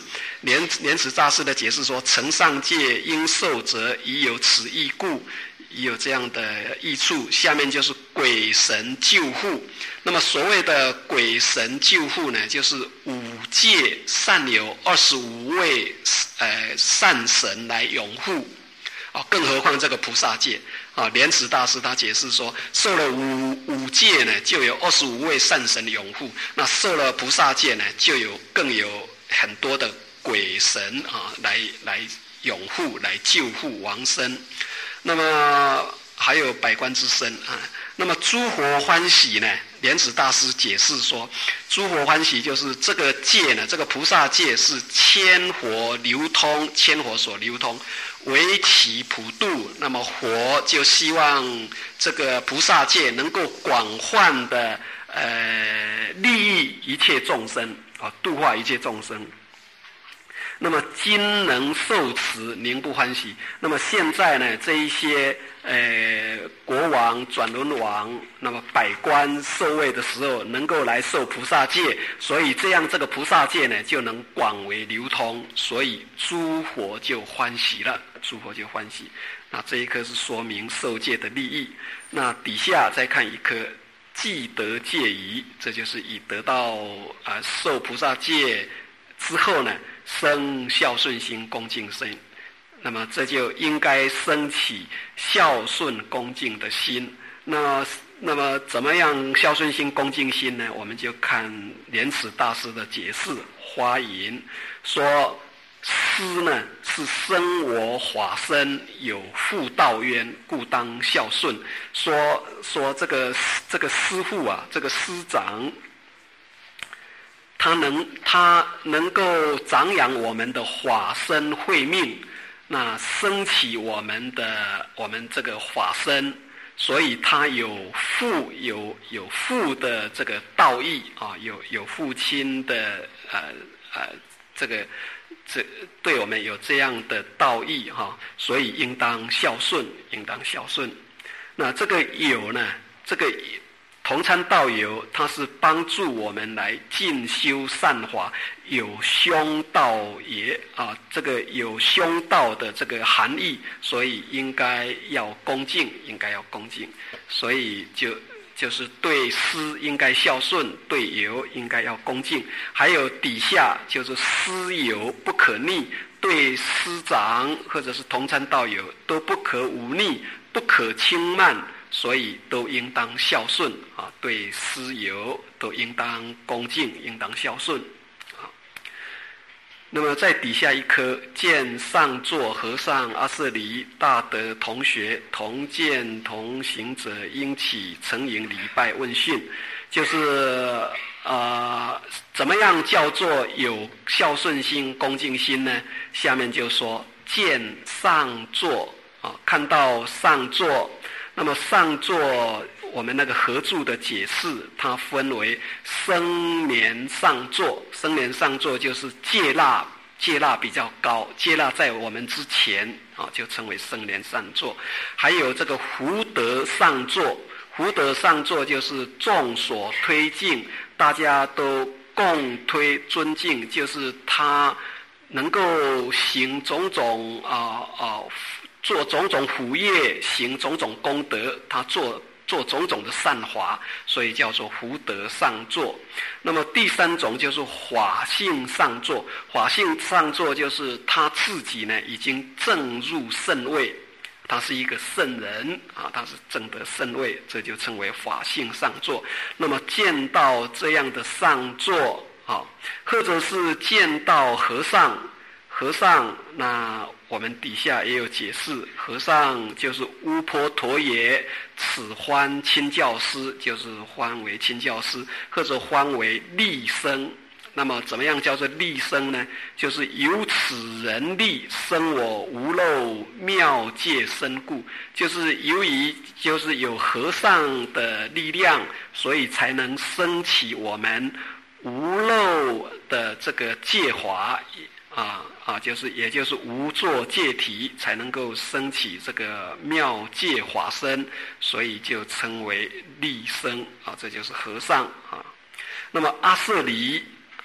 莲莲池大师的解释说，承上戒应受者，已有此义故，已有这样的益处。下面就是鬼神救护。那么所谓的鬼神救护呢，就是五界善有二十五位呃善神来拥护。啊，更何况这个菩萨戒啊，莲池大师他解释说，受了五五戒呢，就有二十五位善神拥护；那受了菩萨戒呢，就有更有很多的鬼神啊，来来拥护、来救护亡身。那么还有百官之身啊。那么诸佛欢喜呢？莲池大师解释说，诸佛欢喜就是这个戒呢，这个菩萨戒是千佛流通，千佛所流通，为其普度。那么佛就希望这个菩萨戒能够广泛的呃利益一切众生啊，度化一切众生。那么今能受持，宁不欢喜？那么现在呢，这一些呃国王、转轮王，那么百官受位的时候，能够来受菩萨戒，所以这样这个菩萨戒呢，就能广为流通，所以诸佛就欢喜了，诸佛就欢喜。那这一颗是说明受戒的利益。那底下再看一颗既得戒仪，这就是已得到啊、呃、受菩萨戒之后呢，生孝顺心、恭敬心，那么这就应该升起孝顺恭敬的心。那那么怎么样孝顺心、恭敬心呢？我们就看莲池大师的解释，花吟说：师呢是生我法身，有负道冤，故当孝顺。说说这个这个师父啊，这个师长。他能他能够长养我们的法身慧命，那升起我们的我们这个法身，所以他有父有有父的这个道义啊，有有父亲的呃呃这个这对我们有这样的道义哈、啊，所以应当孝顺，应当孝顺。那这个有呢，这个。同参道友，它是帮助我们来进修善法，有兄道也啊，这个有兄道的这个含义，所以应该要恭敬，应该要恭敬，所以就就是对师应该孝顺，对友应该要恭敬，还有底下就是师友不可逆，对师长或者是同参道友都不可忤逆，不可轻慢。所以都应当孝顺啊，对师友都应当恭敬，应当孝顺啊。那么在底下一颗，见上座和尚阿舍离大德同学同见同行者，应起承迎礼拜问讯，就是呃怎么样叫做有孝顺心、恭敬心呢？下面就说见上座啊，看到上座。那么上座我们那个合著的解释，它分为生年上座，生年上座就是戒腊，戒腊比较高，戒腊在我们之前啊，就称为生年上座。还有这个福德上座，福德上座就是众所推敬，大家都共推尊敬，就是他能够行种种啊啊。做种种福业，行种种功德，他做做种种的善法，所以叫做福德上座。那么第三种就是法性上座，法性上座就是他自己呢已经证入圣位，他是一个圣人啊，他是证得圣位，这就称为法性上座。那么见到这样的上座啊，或者是见到和尚，和尚那。我们底下也有解释，和尚就是乌婆陀耶，此欢亲教师，就是欢为亲教师，或者欢为利生。那么怎么样叫做利生呢？就是由此人力生我无漏妙界身故，就是由于就是有和尚的力量，所以才能升起我们无漏的这个戒法。啊啊，就是也就是无作戒体，才能够升起这个妙戒法身，所以就称为利生啊，这就是和尚啊。那么阿舍离啊，阿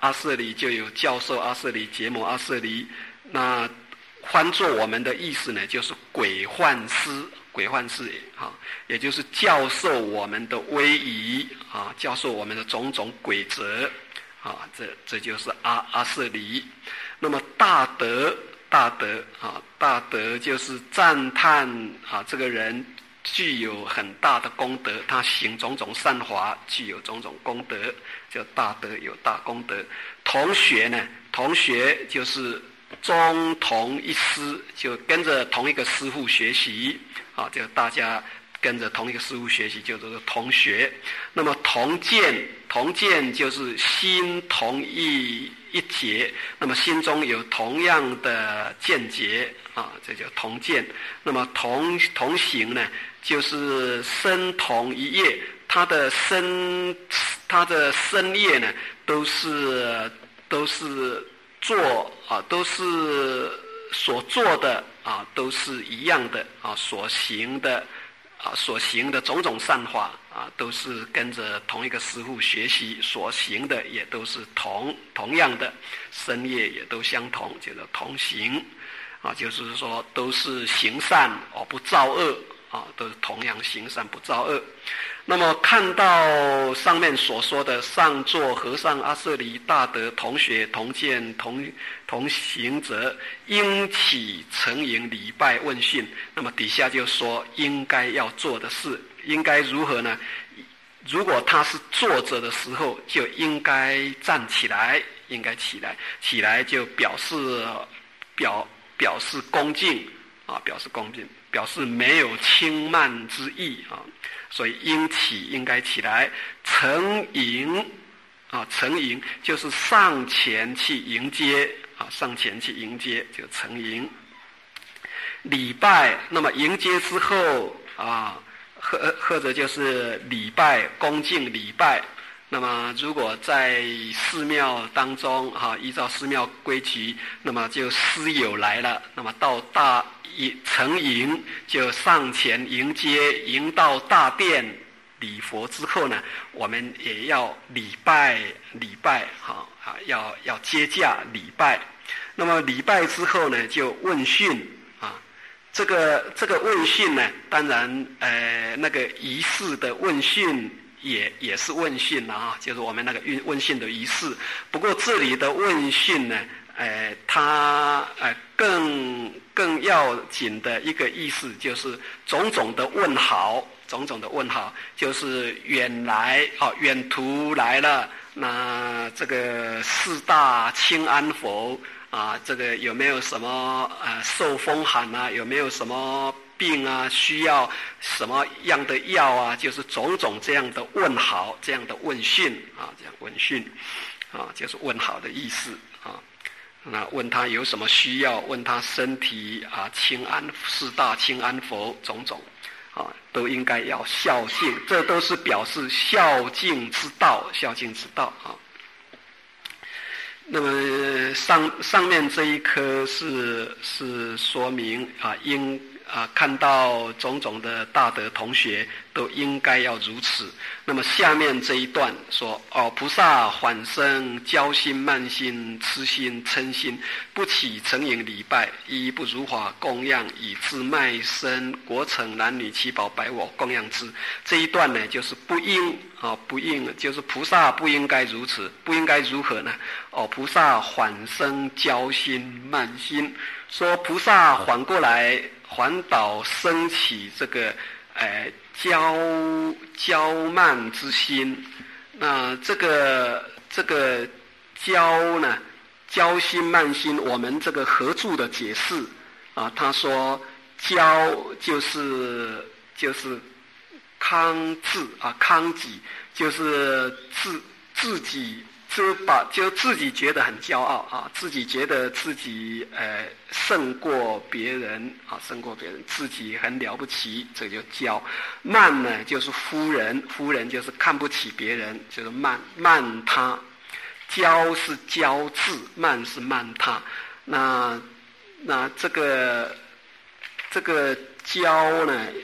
阿舍离就有教授阿舍离、结魔阿舍离。那翻作我们的意思呢，就是鬼幻师，鬼幻师啊，也就是教授我们的威仪啊，教授我们的种种规则啊，这这就是阿阿舍离。那么大德，大德啊，大德就是赞叹啊，这个人具有很大的功德，他行种种善法，具有种种功德，叫大德，有大功德。同学呢，同学就是中同一师，就跟着同一个师父学习啊，就大家跟着同一个师父学习，就是同学。那么同见，同见就是心同一一结，那么心中有同样的见解啊，这叫同见。那么同同行呢，就是身同一业，他的身他的身业呢，都是都是做啊，都是所做的啊，都是一样的啊，所行的啊，所行的种种善法啊，都是跟着同一个师父学习，所行的也都是同同样的，身业也都相同，叫做同行啊，就是说都是行善而不造恶啊，都是同样行善不造恶。那么看到上面所说的上座和尚阿舍离大德同学同见同同行者，应起承迎礼拜问讯。那么底下就说应该要做的事，应该如何呢？如果他是坐着的时候，就应该站起来，应该起来，起来就表示表表示恭敬啊，表示恭敬，表示没有轻慢之意啊。所以应起，应该起来，承迎啊，承迎就是上前去迎接啊，上前去迎接就承迎。礼拜，那么迎接之后啊，或或者就是礼拜，恭敬礼拜。那么如果在寺庙当中哈，依照寺庙规矩，那么就师友来了，那么到大承迎就上前迎接，迎到大殿礼佛之后呢，我们也要礼拜礼拜哈啊，要要接驾礼拜。那么礼拜之后呢，就问讯啊。这个这个问讯呢，当然呃那个仪式的问讯。也也是问讯啊，就是我们那个问讯的仪式。不过这里的问讯呢，呃，它呃更更要紧的一个意思就是种种的问好，种种的问好，就是远来啊，远途来了，那这个四大清安否啊？这个有没有什么呃受风寒啊？有没有什么病啊，需要什么样的药啊，就是种种这样的问好，这样的问讯啊，这样问讯啊，就是问好的意思啊。那问他有什么需要，问他身体啊清安，四大清安否，种种啊，都应该要孝敬，这都是表示孝敬之道，孝敬之道啊。那么上上面这一科是是说明啊应。啊，看到种种的大德同学都应该要如此。那么下面这一段说：哦，菩萨缓生骄心、慢心、痴心、嗔心，不起承迎礼拜，一不如法供养，以自卖身、国城、男女、七宝、百我供养之。这一段呢，就是不应啊，不应就是菩萨不应该如此，不应该如何呢？哦，菩萨缓生骄心、慢心，说菩萨缓过来。环岛升起这个呃骄骄慢之心，那这个这个骄呢，骄心慢心，我们这个合著的解释啊，他说骄就是就是康自啊康己，就是自自己。就把就自己觉得很骄傲啊，自己觉得自己呃胜过别人啊，胜过别人，自己很了不起，这就骄。慢呢就是夫人，夫人就是看不起别人，就是慢慢他。骄是骄自，慢是慢他。那那这个这个骄呢，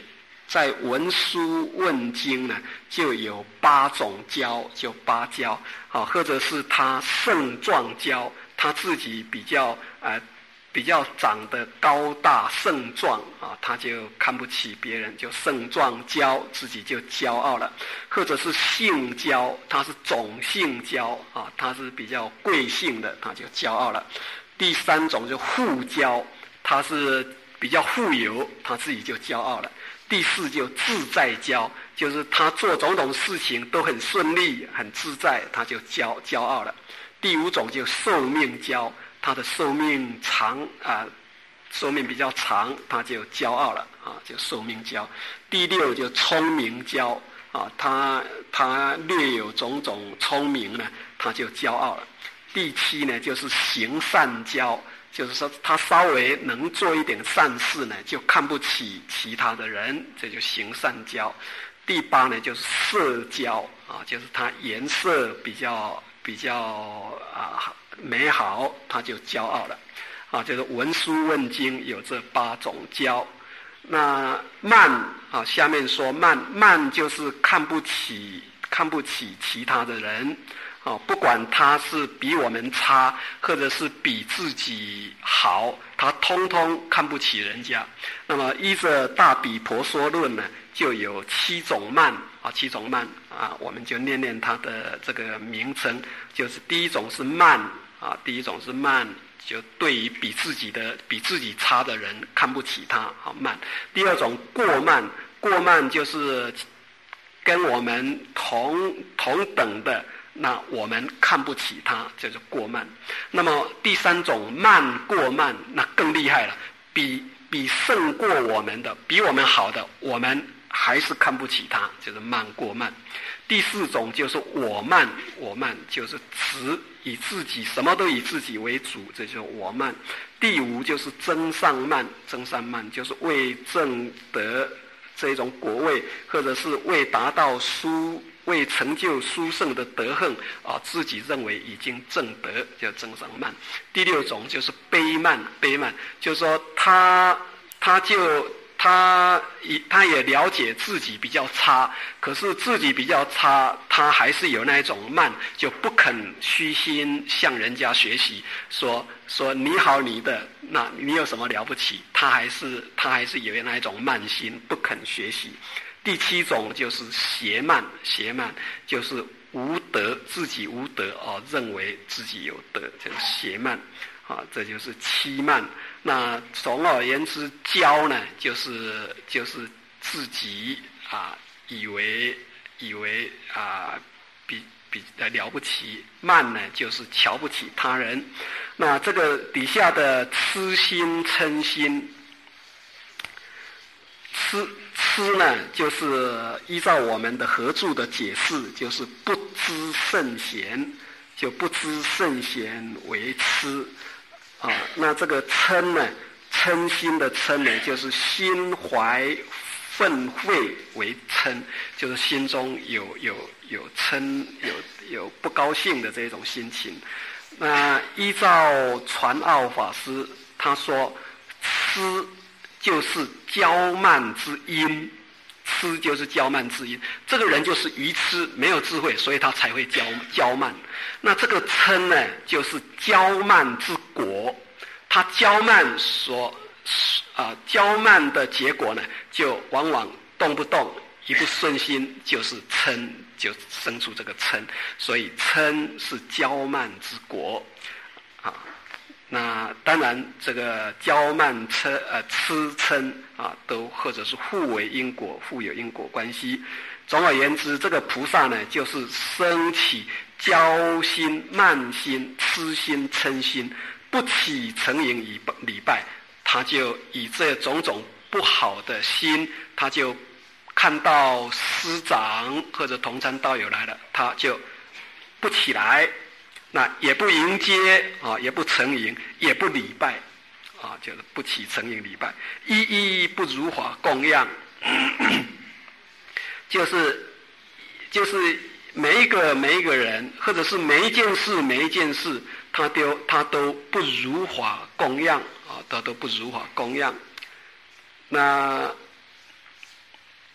在文殊问经呢，就有八种教，就八教啊，或者是他盛壮教，他自己比较呃比较长得高大盛壮啊，他就看不起别人，就盛壮骄，自己就骄傲了；或者是姓骄，他是种姓骄啊，他是比较贵姓的，他就骄傲了。第三种就富骄，他是比较富有，他自己就骄傲了。第四就自在骄，就是他做种种事情都很顺利很自在，他就骄骄傲了。第五种就寿命骄，他的寿命长啊，寿命比较长，他就骄傲了啊，就寿命骄。第六就聪明骄啊，他他略有种种聪明呢，他就骄傲了。第七呢就是行善骄，就是说他稍微能做一点善事呢，就看不起其他的人，这就行善骄。第八呢就是色骄啊，就是他颜色比较比较啊美好，他就骄傲了啊。就是文殊问经有这八种骄。那慢啊，下面说慢，慢就是看不起看不起其他的人。哦，不管他是比我们差，或者是比自己好，他通通看不起人家。那么依着大比婆娑论呢，就有七种慢啊，七种慢啊，我们就念念它的这个名称。就是第一种是慢啊，第一种是慢，就对于比自己的比自己差的人看不起他，好慢。第二种过慢，过慢就是跟我们同同等的。那我们看不起他，就是过慢。那么第三种慢过慢，那更厉害了，比比胜过我们的，比我们好的，我们还是看不起他，就是慢过慢。第四种就是我慢，我慢就是执，以自己什么都以自己为主，这就是我慢。第五就是增上慢，增上慢就是为正得这种果位，或者是为达到殊。为成就殊胜的德行啊，自己认为已经证得，叫增上慢。第六种就是卑慢，卑慢就是说他他就他他也了解自己比较差，可是自己比较差，他还是有那种慢，就不肯虚心向人家学习，说说你好你的，那你有什么了不起？他还是他还是有那一种慢心，不肯学习。第七种就是邪慢，邪慢就是无德，自己无德哦，认为自己有德，就是邪慢啊，这就是欺慢。那总而言之，骄呢，就是就是自己啊，以为以为啊，比比了不起；慢呢，就是瞧不起他人。那这个底下的痴心、嗔心，痴。痴呢，就是依照我们的合著的解释，就是不知圣贤，就不知圣贤为痴啊。那这个嗔呢，嗔心的嗔呢，就是心怀愤恚为嗔，就是心中有有有嗔，有有不高兴的这种心情。那依照传奥法师他说，痴就是骄慢之因，痴就是骄慢之因。这个人就是愚痴，没有智慧，所以他才会骄骄慢。那这个嗔呢，就是骄慢之果。他骄慢所啊、呃，骄慢的结果呢，就往往动不动一不顺心，就是嗔，就生出这个嗔。所以嗔是骄慢之果啊。那当然，这个骄慢、嗔、呃、痴、嗔啊，都或者是互为因果，互有因果关系。总而言之，这个菩萨呢，就是升起骄心、慢心、痴心、嗔心，不起承迎以礼拜，他就以这种种不好的心，他就看到师长或者同参道友来了，他就不起来。那也不迎接啊，也不承迎，也不礼拜啊，就是不起承迎礼拜，一一不如法供养，就是就是每一个每一个人，或者是每一件事每一件事，他都他都不如法供养啊，他都不如法供养。那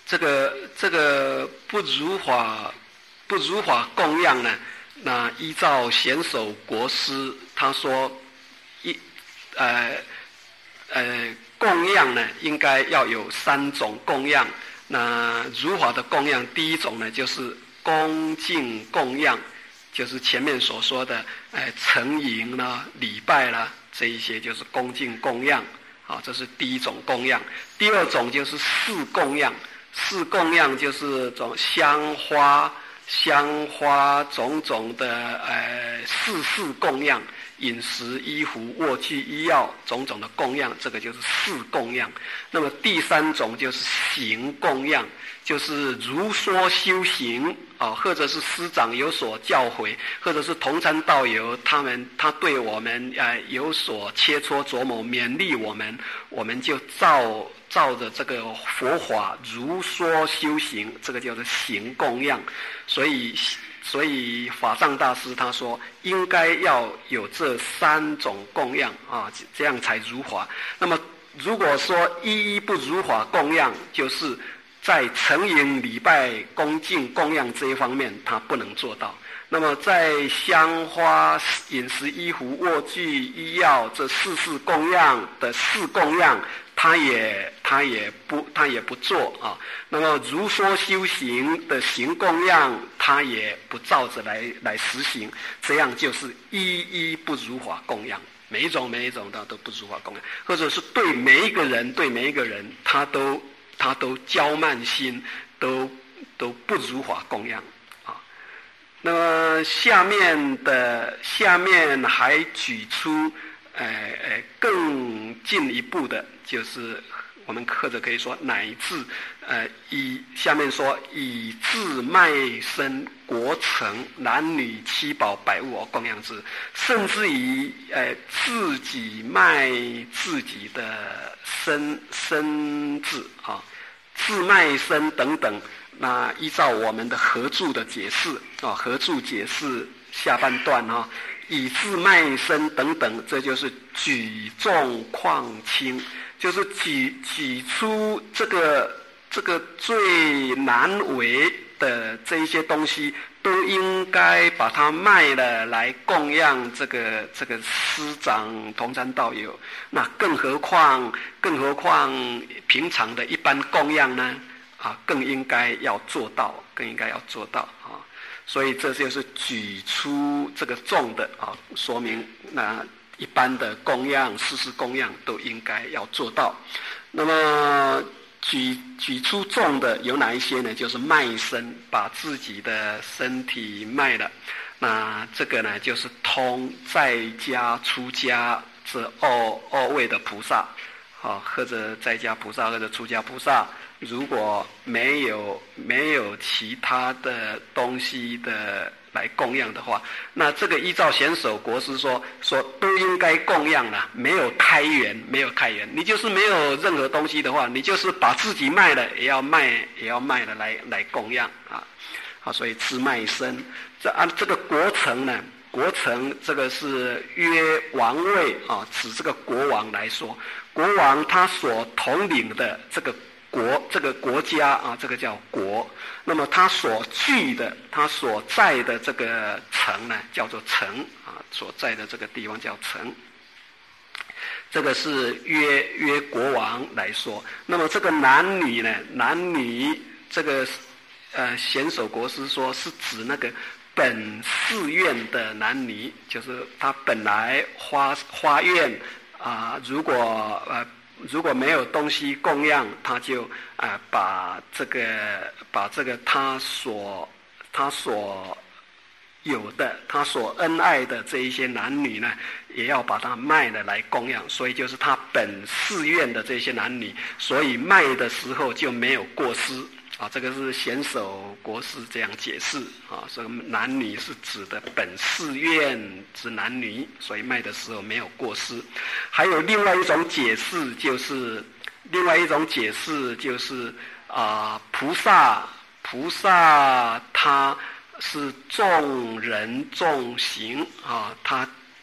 这个这个不如法不如法供养呢，那依照显首国师他说，一呃呃供养呢应该要有三种供养。那如法的供养，第一种呢就是恭敬供养，就是前面所说的呃承迎啦、礼拜啦，这一些就是恭敬供养。啊，这是第一种供养。第二种就是侍供养，侍供养就是种香花、香花种种的呃事事供养，饮食、衣服、卧具、医药种种的供养，这个就是侍供养。那么第三种就是行供养，就是如说修行啊，或者是师长有所教诲，或者是同参道友他们他对我们呃有所切磋琢磨，勉励我们，我们就照照着这个佛法如说修行，这个叫做行供养。所以所以法藏大师他说，应该要有这三种供养啊，这样才如法。那么如果说一一不如法供养，就是在承迎、礼拜、恭敬、供养这一方面，他不能做到。那么在香花、饮食、衣服、卧具、医药这四事供养的四供养，他也他也不他也不做啊。那么如说修行的行供养，他也不照着来来实行，这样就是一一不如法供养。每一种每一种的都不如法供养，或者是对每一个人对每一个人，他都他都骄慢心，都都不如法供养啊。那么下面的下面还举出呃呃更进一步的，就是我们或者可以说乃至呃以下面说以自卖身国城男女七宝百物而供养之，甚至于呃自己卖自己的身身子啊，自卖身等等。那依照我们的合著的解释啊，合著解释下半段啊，以自卖身等等，这就是举重况轻，就是举举出这个这个最难为的这一些东西，都应该把它卖了来供养这个这个师长同参道友。那更何况更何况平常的一般供养呢？啊，更应该要做到，更应该要做到啊！所以这就是举出这个重的啊，说明那一般的供养、事事供养都应该要做到。那么举举出重的有哪一些呢？就是卖身，把自己的身体卖了。那这个呢，就是通在家、出家这二二位的菩萨，啊，或者在家菩萨，或者出家菩萨。如果没有没有其他的东西的来供养的话，那这个依照显首国师说说都应该供养了，没有开源，没有开源，你就是没有任何东西的话，你就是把自己卖了，也要卖也要卖了来来供养啊，好，所以自卖身。这按这个国城呢，国城这个是约王位啊，指这个国王来说，国王他所统领的这个。国这个国家啊，这个叫国。那么他所居的，他所在的这个城呢，叫做城啊，所在的这个地方叫城。这个是约约国王来说。那么这个男女呢，男女这个呃显首国师说是指那个本寺院的男女，就是他本来花花院啊、呃，如果呃。如果没有东西供养，他就啊、呃、把这个把这个他所他所有的他所恩爱的这一些男女呢，也要把它卖了来供养，所以就是他本寺院的这些男女，所以卖的时候就没有过失。啊，这个是显首国师这样解释啊，所以男女是指的本寺院之男女，所以卖的时候没有过失。还有另外一种解释，就是另外一种解释就是啊、呃，菩萨菩萨他是众人众行啊，他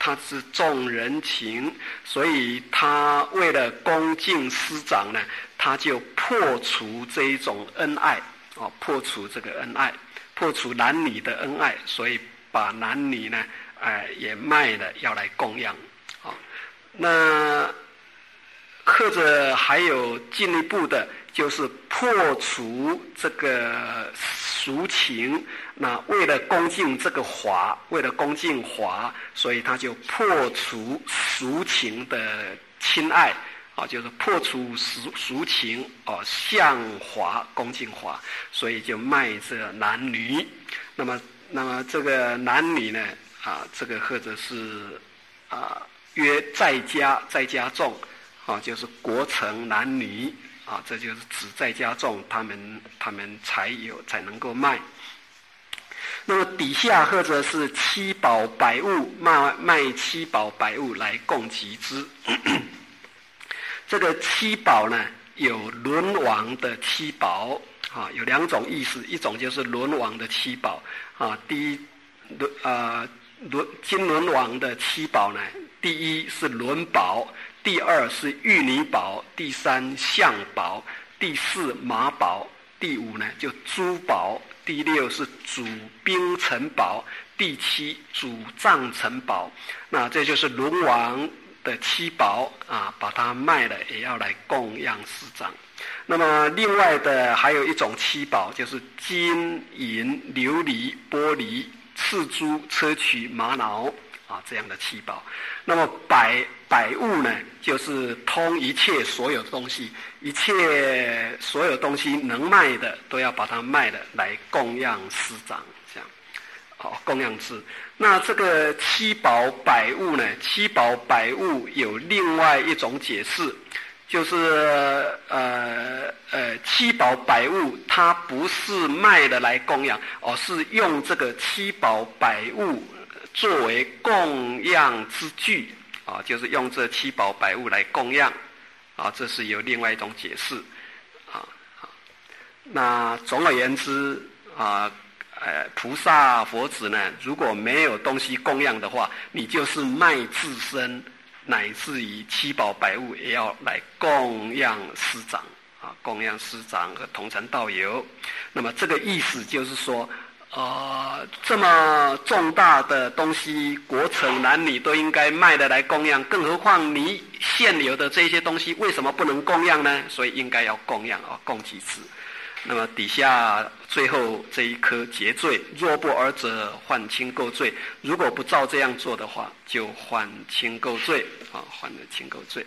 他是重人情，所以他为了恭敬师长呢，他就破除这一种恩爱，哦，破除这个恩爱，破除男女的恩爱，所以把男女呢，哎、呃，也卖了，要来供养，哦，那或者还有进一步的，就是破除这个俗情。那为了恭敬这个华，为了恭敬华，所以他就破除俗情的亲爱，啊，就是破除俗俗情，哦，向华恭敬华，所以就卖这男女。那么，那么这个男女呢，啊，这个或者是啊约在家在家众，啊，就是国城男女，啊，这就是指在家众，他们他们才有才能够卖。那么底下或者是七宝百物，卖卖七宝百物来供给之。这个七宝呢，有轮王的七宝啊，有两种意思，一种就是轮王的七宝啊。第一，轮啊轮金轮王的七宝呢，第一是轮宝，第二是玉女宝，第三象宝，第四马宝，第五呢就珠宝。第六是主兵城堡，第七主藏城堡。那这就是轮王的七宝啊，把它卖了也要来供养师长。那么另外的还有一种七宝，就是金银琉璃玻璃赤珠砗磲玛瑙啊，这样的七宝。那么百百物呢，就是通一切所有东西，一切所有东西能卖的都要把它卖了来供养师长，这样，好，供养之。那这个七宝百物呢，七宝百物有另外一种解释，就是呃呃七宝百物它不是卖了来供养，而是用这个七宝百物作为供养之具啊，就是用这七宝百物来供养啊，这是有另外一种解释啊。那总而言之啊，呃，菩萨佛子呢，如果没有东西供养的话，你就是卖自身，乃至于七宝百物也要来供养师长啊，供养师长和同城道友。那么这个意思就是说。呃，这么重大的东西，国城男女都应该卖的来供养，更何况你现有的这些东西，为什么不能供养呢？所以应该要供养啊，供给之。那么底下最后这一颗结罪，若不尔者，患轻垢罪。如果不照这样做的话，就患轻垢罪啊，患了轻垢罪。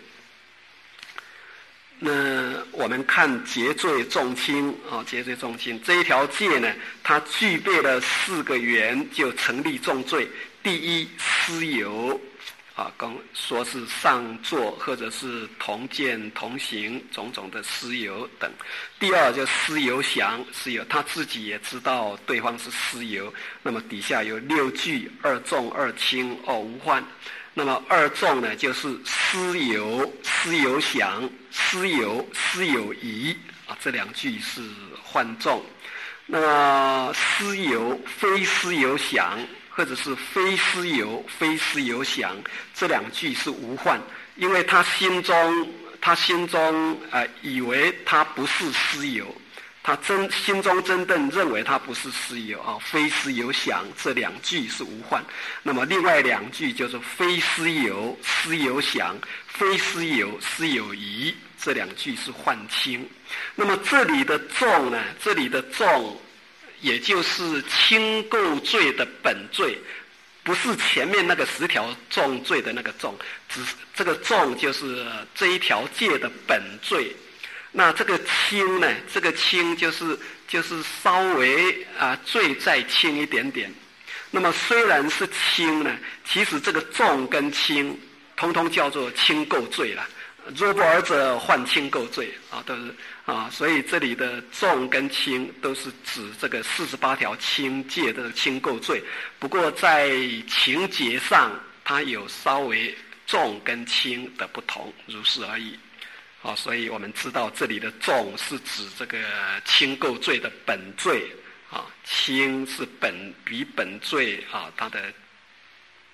那我们看节罪重轻啊，节罪重轻这一条戒呢，它具备了四个缘，就成立重罪。第一，私有啊，刚说是上座或者是同见同行种种的私有等。第二，就私有想，私有他自己也知道对方是私有。那么底下有六句：二重、二轻、二无患。那么二重呢，就是私有、私有想、私有、私有疑啊，这两句是患重。那么私有、非私有想，或者是非私有、非私有想，这两句是无患，因为他心中他心中呃以为他不是私有。他真心中真正认为他不是私有啊，非私有想，这两句是无患。那么另外两句就是非私有、私有想、非私有、私有疑，这两句是患轻。那么这里的重呢，这里的重，也就是轻垢罪的本罪，不是前面那个十条重罪的那个重，只是这个重就是这一条戒的本罪。那这个轻呢？这个轻就是就是稍微啊罪再轻一点点。那么虽然是轻呢，其实这个重跟轻，通通叫做轻垢罪了。若不尔者，患轻垢罪啊，都是啊。所以这里的重跟轻都是指这个四十八条轻戒的轻垢罪。不过在情节上，它有稍微重跟轻的不同，如是而已。啊，所以我们知道这里的重是指这个轻垢罪的本罪啊，轻是本比本罪啊，它的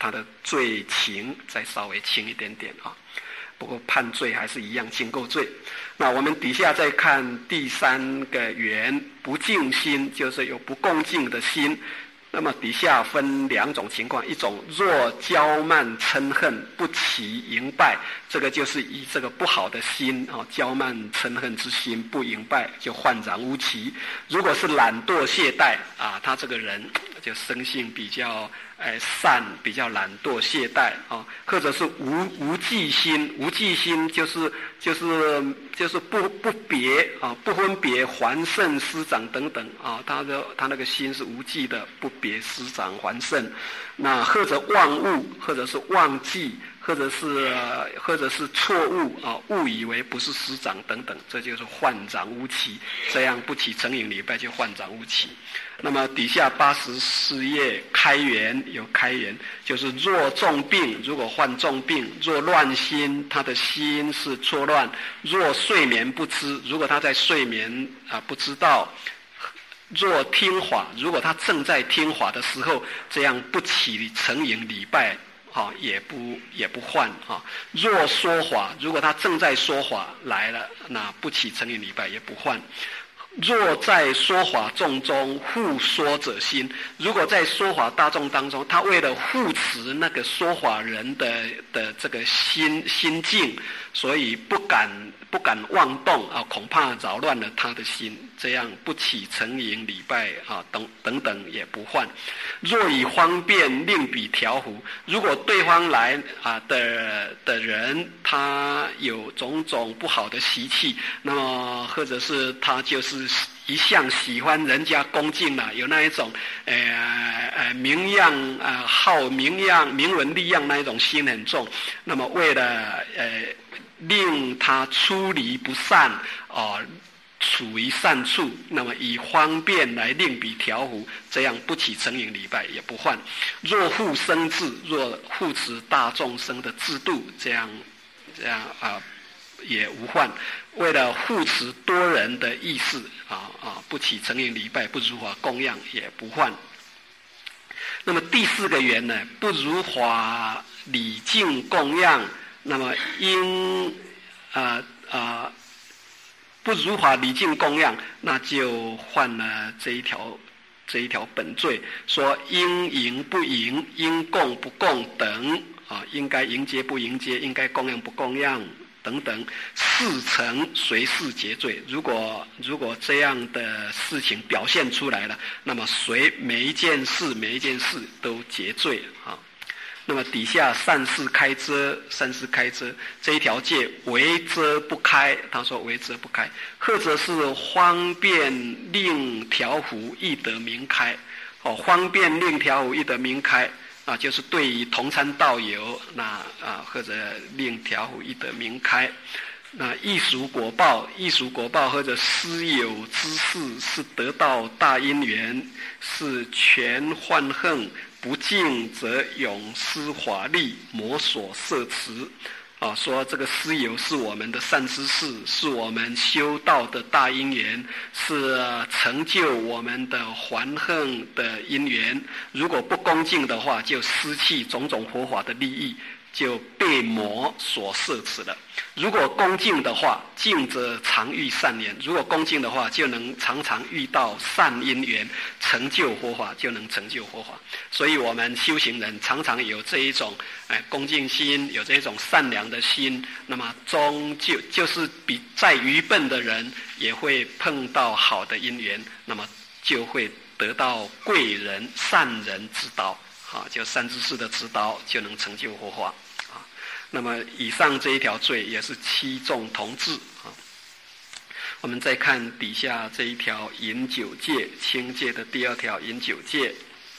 他的罪情再稍微轻一点点啊。不过判罪还是一样轻构罪。那我们底下再看第三个缘，不敬心，就是有不恭敬的心。那么底下分两种情况，一种若骄慢嗔恨不起迎拜，这个就是以这个不好的心啊，骄慢嗔恨之心不迎拜，就幻长无期。如果是懒惰懈怠啊，他这个人就生性比较呃善，比较懒惰懈怠啊，或者是无无记心，无记心就是就是就是不不别啊，不分别还圣师长等等啊，他的他那个心是无记的，不别师长还圣。那或者忘误，或者是忘记，或者是、呃、或者是错误啊，误以为不是师长等等，这就是幻长无期，这样不起承引礼拜就幻长无期。那么底下八十四页开源有开源，就是若重病，如果患重病，若乱心，他的心是错乱；若睡眠不知，如果他在睡眠啊不知道；若听法，如果他正在听法的时候，这样不起承引礼拜。啊，也不也不换啊。若说法，如果他正在说法来了，那不起承引礼拜也不换。若在说法众中护说者心，如果在说法大众当中，他为了护持那个说法人的的这个心心境，所以不敢不敢妄动啊，恐怕扰乱了他的心，这样不起承引礼拜啊，等等等也不换。若以方便令彼调伏，如果对方来啊的的人，他有种种不好的习气，那么或者是他就是一向喜欢人家恭敬了，有那一种呃呃名扬啊、呃、好名扬名闻利养那一种心很重，那么为了呃令他出离不善啊。呃处于善处，那么以方便来令彼调伏，这样不起承引礼拜也不换。若护生制，若护持大众生的制度，这样这样啊、呃、也无换。为了护持多人的意识啊啊，不起承引礼拜，不如法供养也不换。那么第四个缘呢，不如法礼敬供养，那么应啊啊。呃呃不如法礼敬供养，那就犯了这一条这一条本罪，说应迎不迎，应供不供等啊，应该迎接不迎接，应该供养不供养等等，事成随事结罪。如果如果这样的事情表现出来了，那么随每一件事每一件事都结罪啊。那么底下善事开遮，善事开遮这一条戒为遮不开，他说为遮不开，或者是方便令调伏亦得明开，哦，方便令调伏亦得明开啊，就是对于同参道友，那啊或者令调伏亦得明开。那异熟果报，异熟果报或者私有之事，是得到大因缘，是全幻恨。不敬则永失法力，魔所摄持。啊，说这个私有是我们的善知识，是我们修道的大因缘，是成就我们的还恨的因缘。如果不恭敬的话，就失去种种佛法的利益，就被魔所摄持了。如果恭敬的话，敬则常遇善缘；如果恭敬的话，就能常常遇到善因缘，成就佛法，就能成就佛法。所以我们修行人常常有这一种哎恭敬心，有这一种善良的心，那么终究就是比再愚笨的人也会碰到好的因缘，那么就会得到贵人善人指导，啊，就善知识的指导，就能成就佛法。那么以上这一条罪也是七众同治啊。我们再看底下这一条饮酒戒，清戒的第二条饮酒戒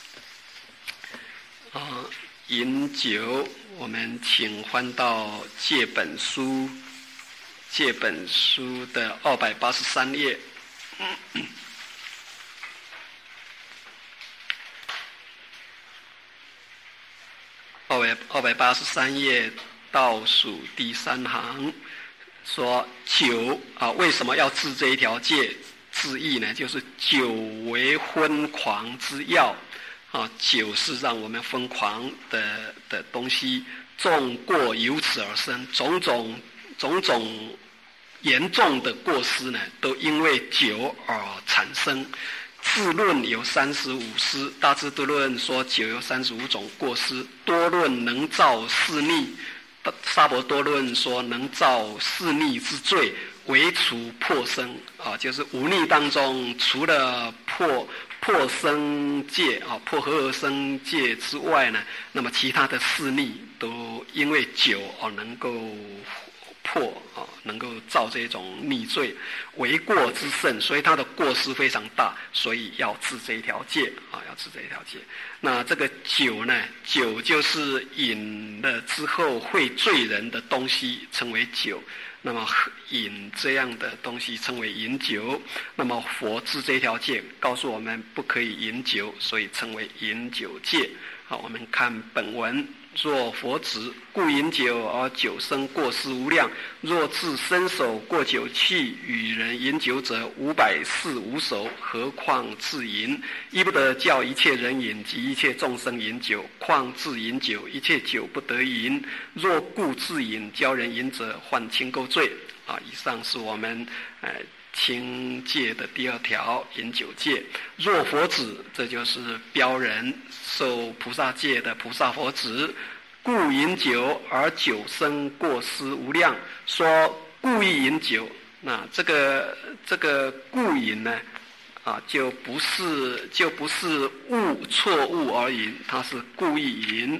啊，饮酒，我们请翻到戒本书，戒本书的二百八十三页。二百二百八十三页倒数第三行说酒啊，为什么要治这一条戒？治意呢，就是酒为昏狂之药啊，酒是让我们疯狂的的东西，众过由此而生，种种种种严重的过失呢，都因为酒而产生。自论有三十五失，大智度论说酒有三十五种过失，多论能造四逆，沙婆多论说能造四逆之罪，唯除破生啊，就是五逆当中除了破破生戒啊破和合生戒之外呢，那么其他的四逆都因为酒而能够破啊，能够造这种逆罪，为过之甚，所以他的过失非常大，所以要治这一条戒啊，要治这一条戒。那这个酒呢，酒就是饮了之后会醉人的东西，称为酒。那么饮这样的东西称为饮酒。那么佛治这条戒，告诉我们不可以饮酒，所以称为饮酒戒。好，我们看本文。若佛子，故饮酒而酒生过失无量。若自身手过酒器，与人饮酒者五百四无手，何况自饮？亦不得教一切人饮及一切众生饮酒，况自饮酒，一切酒不得饮。若故自饮，教人饮者，犯轻垢罪。啊，以上是我们呃清戒的第二条，饮酒戒。若佛子，这就是标人受菩萨戒的菩萨佛子，故饮酒而酒生过失无量。说故意饮酒，那这个这个故饮呢，啊，就不是就不是误错误而饮，它是故意饮。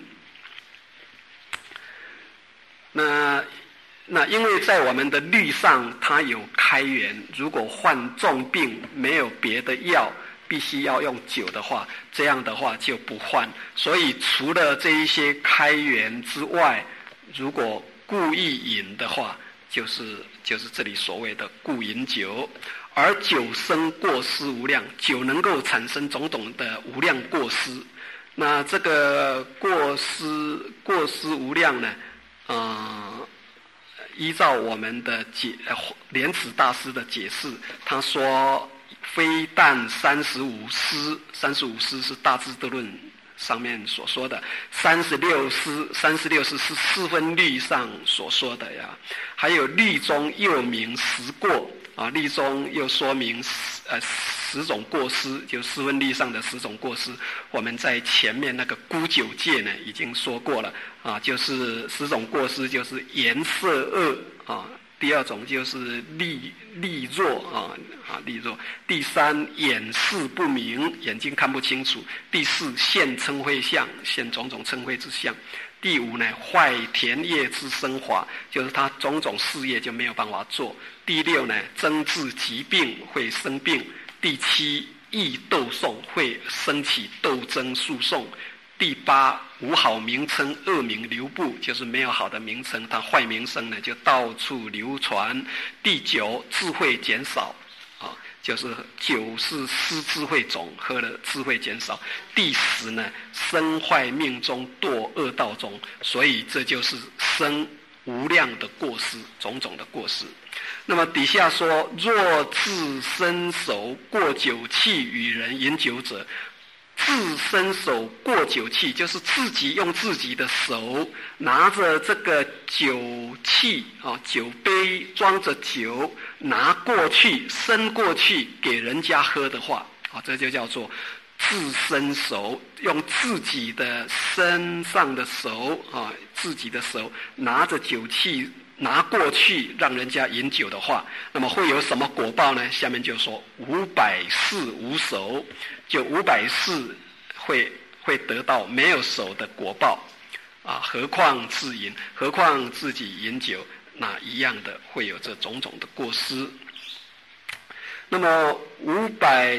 那那因为在我们的律上，它有开源，如果患重病没有别的药，必须要用酒的话，这样的话就不患。所以除了这一些开源之外，如果故意饮的话，就是就是这里所谓的故饮酒。而酒生过失无量，酒能够产生种种的无量过失。那这个过失过失无量呢，呃依照我们的解呃莲池大师的解释，他说非但三十五师，三十五师是大智度论上面所说的，三十六师，三十六师是四分律上所说的呀。还有律中又名十过啊，律中又说明十呃十种过失，就四分律上的十种过失。我们在前面那个沽酒戒呢已经说过了啊，就是十种过失，就是颜色恶啊。第二种就是力力弱啊啊力弱，第三眼视不明，眼睛看不清楚，第四现嗔恚相，现种种嗔恚之相，第五呢坏田业之生华，就是他种种事业就没有办法做，第六呢增治疾病会生病，第七易斗讼会升起斗争诉讼，第八无好名称，恶名流布，就是没有好的名称，它坏名声呢就到处流传。第九智慧减少啊，就是酒是失智慧种，喝了智慧减少。第十呢生坏命中，堕恶道中，所以这就是生无量的过失，种种的过失。那么底下说，若自身手过酒器，与人饮酒者，自身手过酒器，就是自己用自己的手拿着这个酒器啊，酒杯装着酒，拿过去伸过去给人家喝的话啊，这就叫做自身手，用自己的身上的手啊，自己的手拿着酒器拿过去让人家饮酒的话，那么会有什么果报呢？下面就说五百世无手，就五百世会会得到没有手的果报啊！何况自饮，何况自己饮酒，那一样的会有这种种的过失。那么五百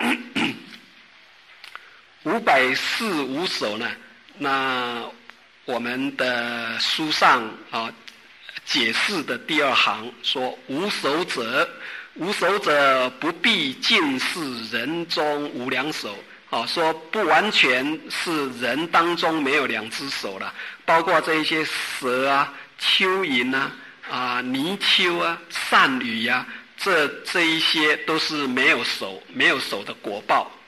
五百世无手呢？那我们的书上啊解释的第二行说，无手者，无手者不必尽是人中无两手。啊，说不完全是人当中没有两只手了，包括这一些蛇啊、蚯蚓啊、啊泥鳅啊、鳝鱼啊，这这一些都是没有手、没有手的果报，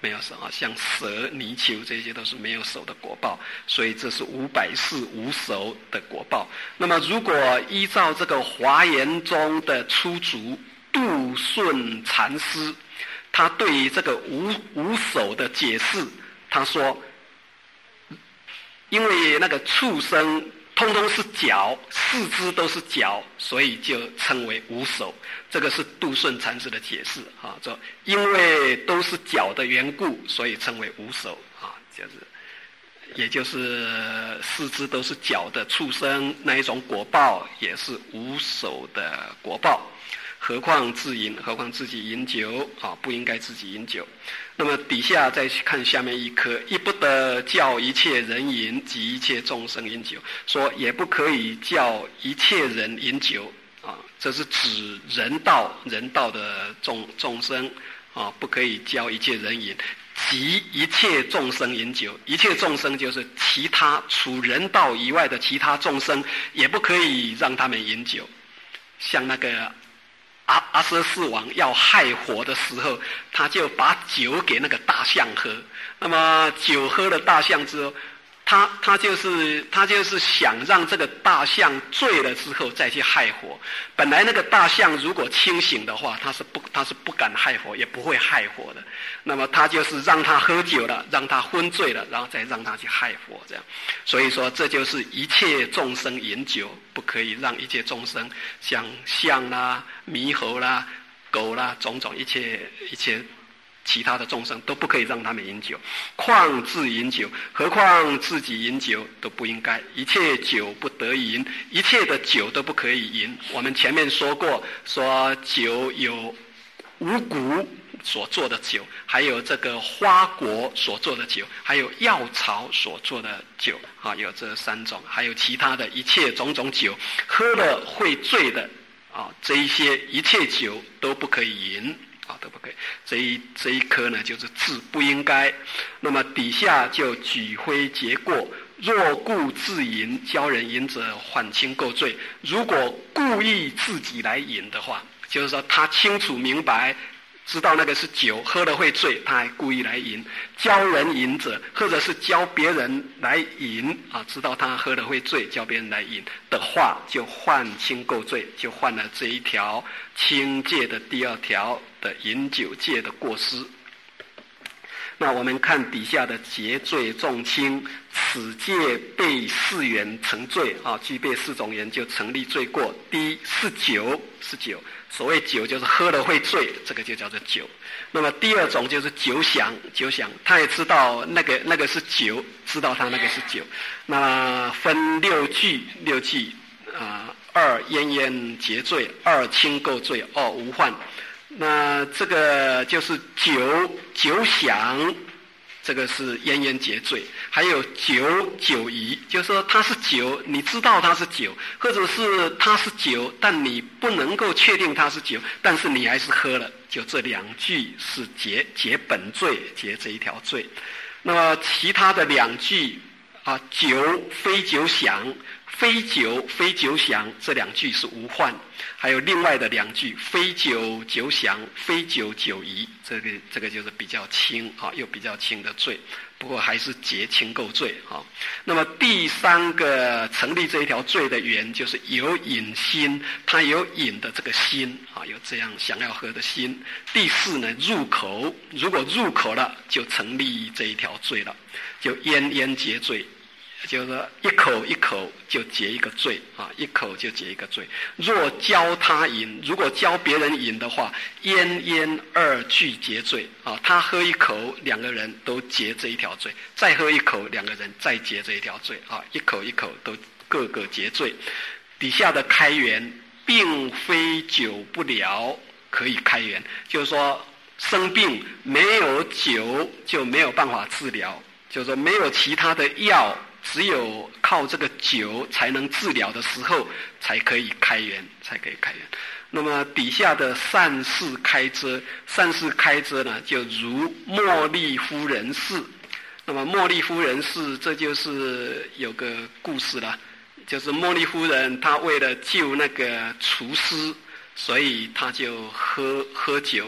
没有手啊，像蛇、泥鳅这些都是没有手的果报，所以这是五百世无手的果报。那么如果依照这个华严中的初祖杜顺禅师，他对于这个无无手的解释，他说，因为那个畜生通通是脚，四肢都是脚，所以就称为无手。这个是杜顺禅师的解释啊，说因为都是脚的缘故，所以称为无手啊，就是也就是四肢都是脚的畜生那一种果报，也是无手的果报。何况自饮，何况自己饮酒啊，不应该自己饮酒。那么底下再看下面一科，亦不得叫一切人饮及一切众生饮酒，说也不可以叫一切人饮酒啊，这是指人道人道的众众生啊，不可以教一切人饮，及一切众生饮酒。一切众生就是其他除人道以外的其他众生，也不可以让他们饮酒。像那个阿阿阇世王要害火的时候，他就把酒给那个大象喝。那么酒喝了大象之后，他他就是他就是想让这个大象醉了之后再去害火。本来那个大象如果清醒的话，他是不他是不敢害火，也不会害火的。那么他就是让他喝酒了，让他昏醉了，然后再让他去害火，这样。所以说这就是一切众生饮酒，不可以让一切众生像象啦、猕猴啦、狗啦，种种一切一切其他的众生都不可以让他们饮酒，况自饮酒，何况自己饮酒都不应该。一切酒不得饮，一切的酒都不可以饮。我们前面说过，说酒有五谷所做的酒，还有这个花果所做的酒，还有药草所做的酒啊，有这三种，还有其他的一切种种酒，喝了会醉的啊，这一些一切酒都不可以饮。啊，都不可以。这一这一科呢，就是自不应该。那么底下就举灰结过，若故自饮，教人饮者，缓轻垢罪。如果故意自己来饮的话，就是说他清楚明白，知道那个是酒，喝了会醉，他还故意来饮。教人饮者，或者是教别人来饮啊，知道他喝了会醉，教别人来饮的话，就犯轻垢罪，就犯了这一条轻戒的第二条的饮酒戒的过失。那我们看底下的结罪重轻，此戒被四缘成罪啊，具备四种缘就成立罪过。第一是酒，是酒。所谓酒就是喝了会醉，这个就叫做酒。那么第二种就是酒想，酒想他也知道那个那个是酒，知道他那个是酒。那分六句，六句啊、呃，二烟烟结罪，二轻垢罪，二无患。那这个就是酒酒想，这个是烟烟结罪。还有酒酒疑，就是说它是酒，你知道它是酒，或者是它是酒，但你不能够确定它是酒，但是你还是喝了，就这两句是结结本罪，结这一条罪。那么其他的两句啊，酒非酒想，非酒非酒想，这两句是无患。还有另外的两句，非酒酒想，非酒酒疑，这个这个就是比较轻啊，又比较轻的罪，不过还是结轻垢罪啊。那么第三个成立这一条罪的缘，就是有饮心，他有饮的这个心啊，有这样想要喝的心。第四呢，入口，如果入口了，就成立这一条罪了，就烟烟结罪。就是说一口一口就结一个罪啊，一口就结一个罪。若教他饮，如果教别人饮的话，烟烟二俱结罪啊。他喝一口，两个人都结这一条罪；再喝一口，两个人再结这一条罪啊。一口一口都各个结罪。底下的开源，并非酒不疗可以开源，就是说生病没有酒就没有办法治疗，就是说没有其他的药。只有靠这个酒才能治疗的时候，才可以开源，才可以开源。那么底下的善事开遮，善事开遮呢，就如茉莉夫人事。那么茉莉夫人事，这就是有个故事了，就是茉莉夫人她为了救那个厨师，所以她就喝喝酒。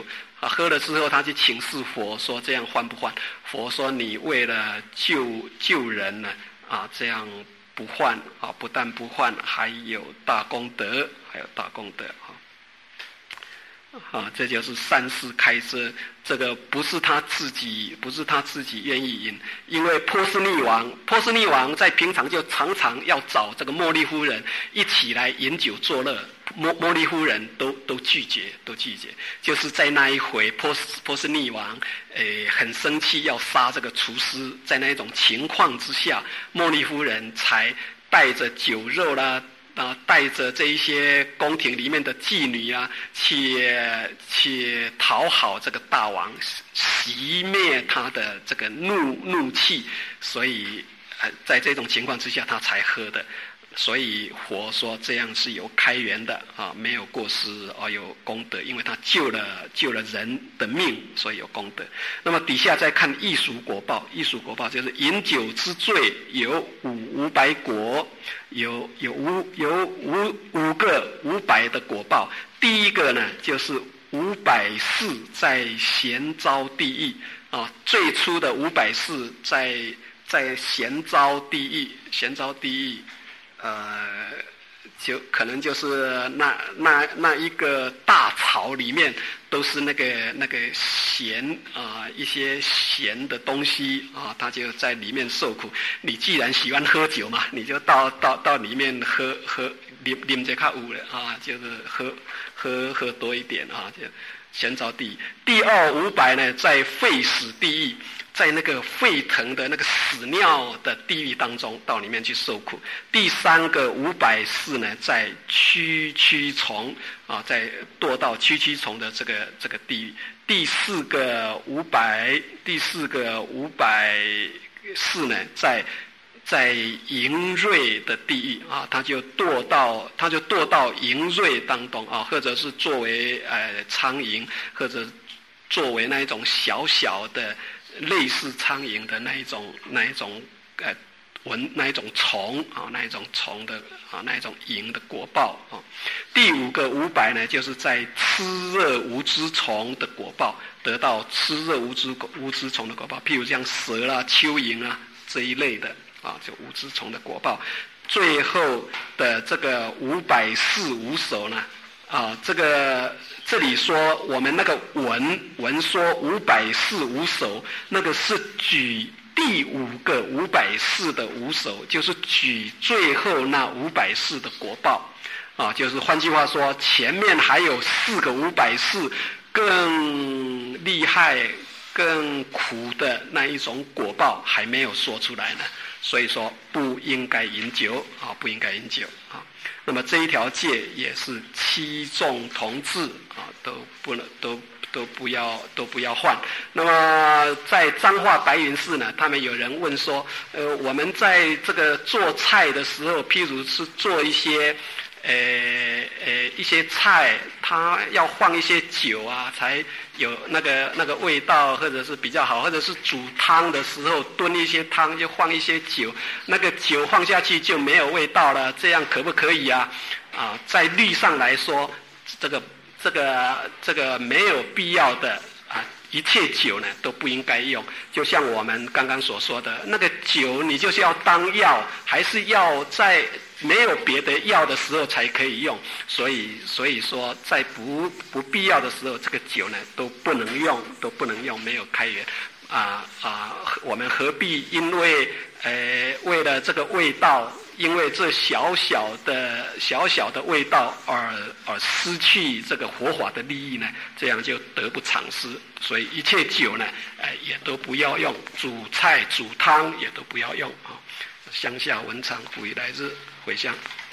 啊，喝了之后他去请示佛说这样换不换？佛说你为了救救人呢，啊，这样不换啊，不但不换，还有大功德，还有大功德啊。啊，这就是善事开遮，这个不是他自己，不是他自己愿意饮，因为波斯匿王，波斯匿王在平常就常常要找这个茉莉夫人一起来饮酒作乐，茉茉莉夫人都都拒绝，都拒绝。就是在那一回，波斯波斯匿王诶很生气，要杀这个厨师，在那一种情况之下，茉莉夫人才带着酒肉啦。啊，带着这一些宫廷里面的妓女啊，去去讨好这个大王，熄灭他的这个怒怒气，所以呃，在这种情况之下，他才喝的。所以佛说这样是有开源的啊，没有过失而有功德，因为他救了救了人的命，所以有功德。那么底下再看异熟果报，异熟果报就是饮酒之罪有五五百果，有有五有五五个五百的果报。第一个呢，就是五百世在咸糟地狱啊，最初的五百世在在咸糟地狱，咸糟地狱。呃，就可能就是那那那一个大槽里面都是那个那个咸啊、呃，一些咸的东西啊，他就在里面受苦。你既然喜欢喝酒嘛，你就到到到里面喝喝啉啉这较有了啊，就是喝喝喝多一点啊，就咸糟地狱。第二五百呢，在沸死地狱。在那个沸腾的那个屎尿的地狱当中，到里面去受苦。第三个五百世呢，在蛆蛆虫啊，在堕到蛆蛆虫的这个这个地狱。第四个五百，第四个五百世呢，在在淫瑞的地狱啊，他就堕到他就堕到淫瑞当中啊，或者是作为呃苍蝇，或者作为那一种小小的。类似苍蝇的那一种那一种呃蚊那一种虫啊，那一种虫的啊那一种蝇的果报啊。第五个五百呢，就是在吃热无知虫的果报，得到吃热无知无知虫的果报，譬如像蛇啦、蚯蚓啊这一类的啊，就无知虫的果报。最后的这个五百世无手呢？啊，这个这里说我们那个文文说五百世无手，那个是举第五个五百世的无手，就是举最后那五百世的果报啊，就是换句话说，前面还有四个五百世更厉害、更苦的那一种果报还没有说出来呢，所以说不应该饮酒啊，不应该饮酒啊。那么这一条戒也是七众同治啊，都不能都都不要都不要换。那么在彰化白云寺呢，他们有人问说，呃，我们在这个做菜的时候，譬如是做一些。呃呃，一些菜它要放一些酒啊，才有那个那个味道，或者是比较好，或者是煮汤的时候炖一些汤就放一些酒，那个酒放下去就没有味道了，这样可不可以啊？啊，在律上来说，这个这个这个没有必要的啊。一切酒呢都不应该用，就像我们刚刚所说的那个酒，你就是要当药，还是要在没有别的药的时候才可以用。所以，所以说在不不必要的时候，这个酒呢都不能用，都不能用，没有开源。啊啊，我们何必因为呃为了这个味道，因为这小小的小小的味道而而失去这个佛法的利益呢？这样就得不偿失。所以一切酒呢，呃也都不要用，煮菜煮汤也都不要用啊。乡下文昌，福以来日回向。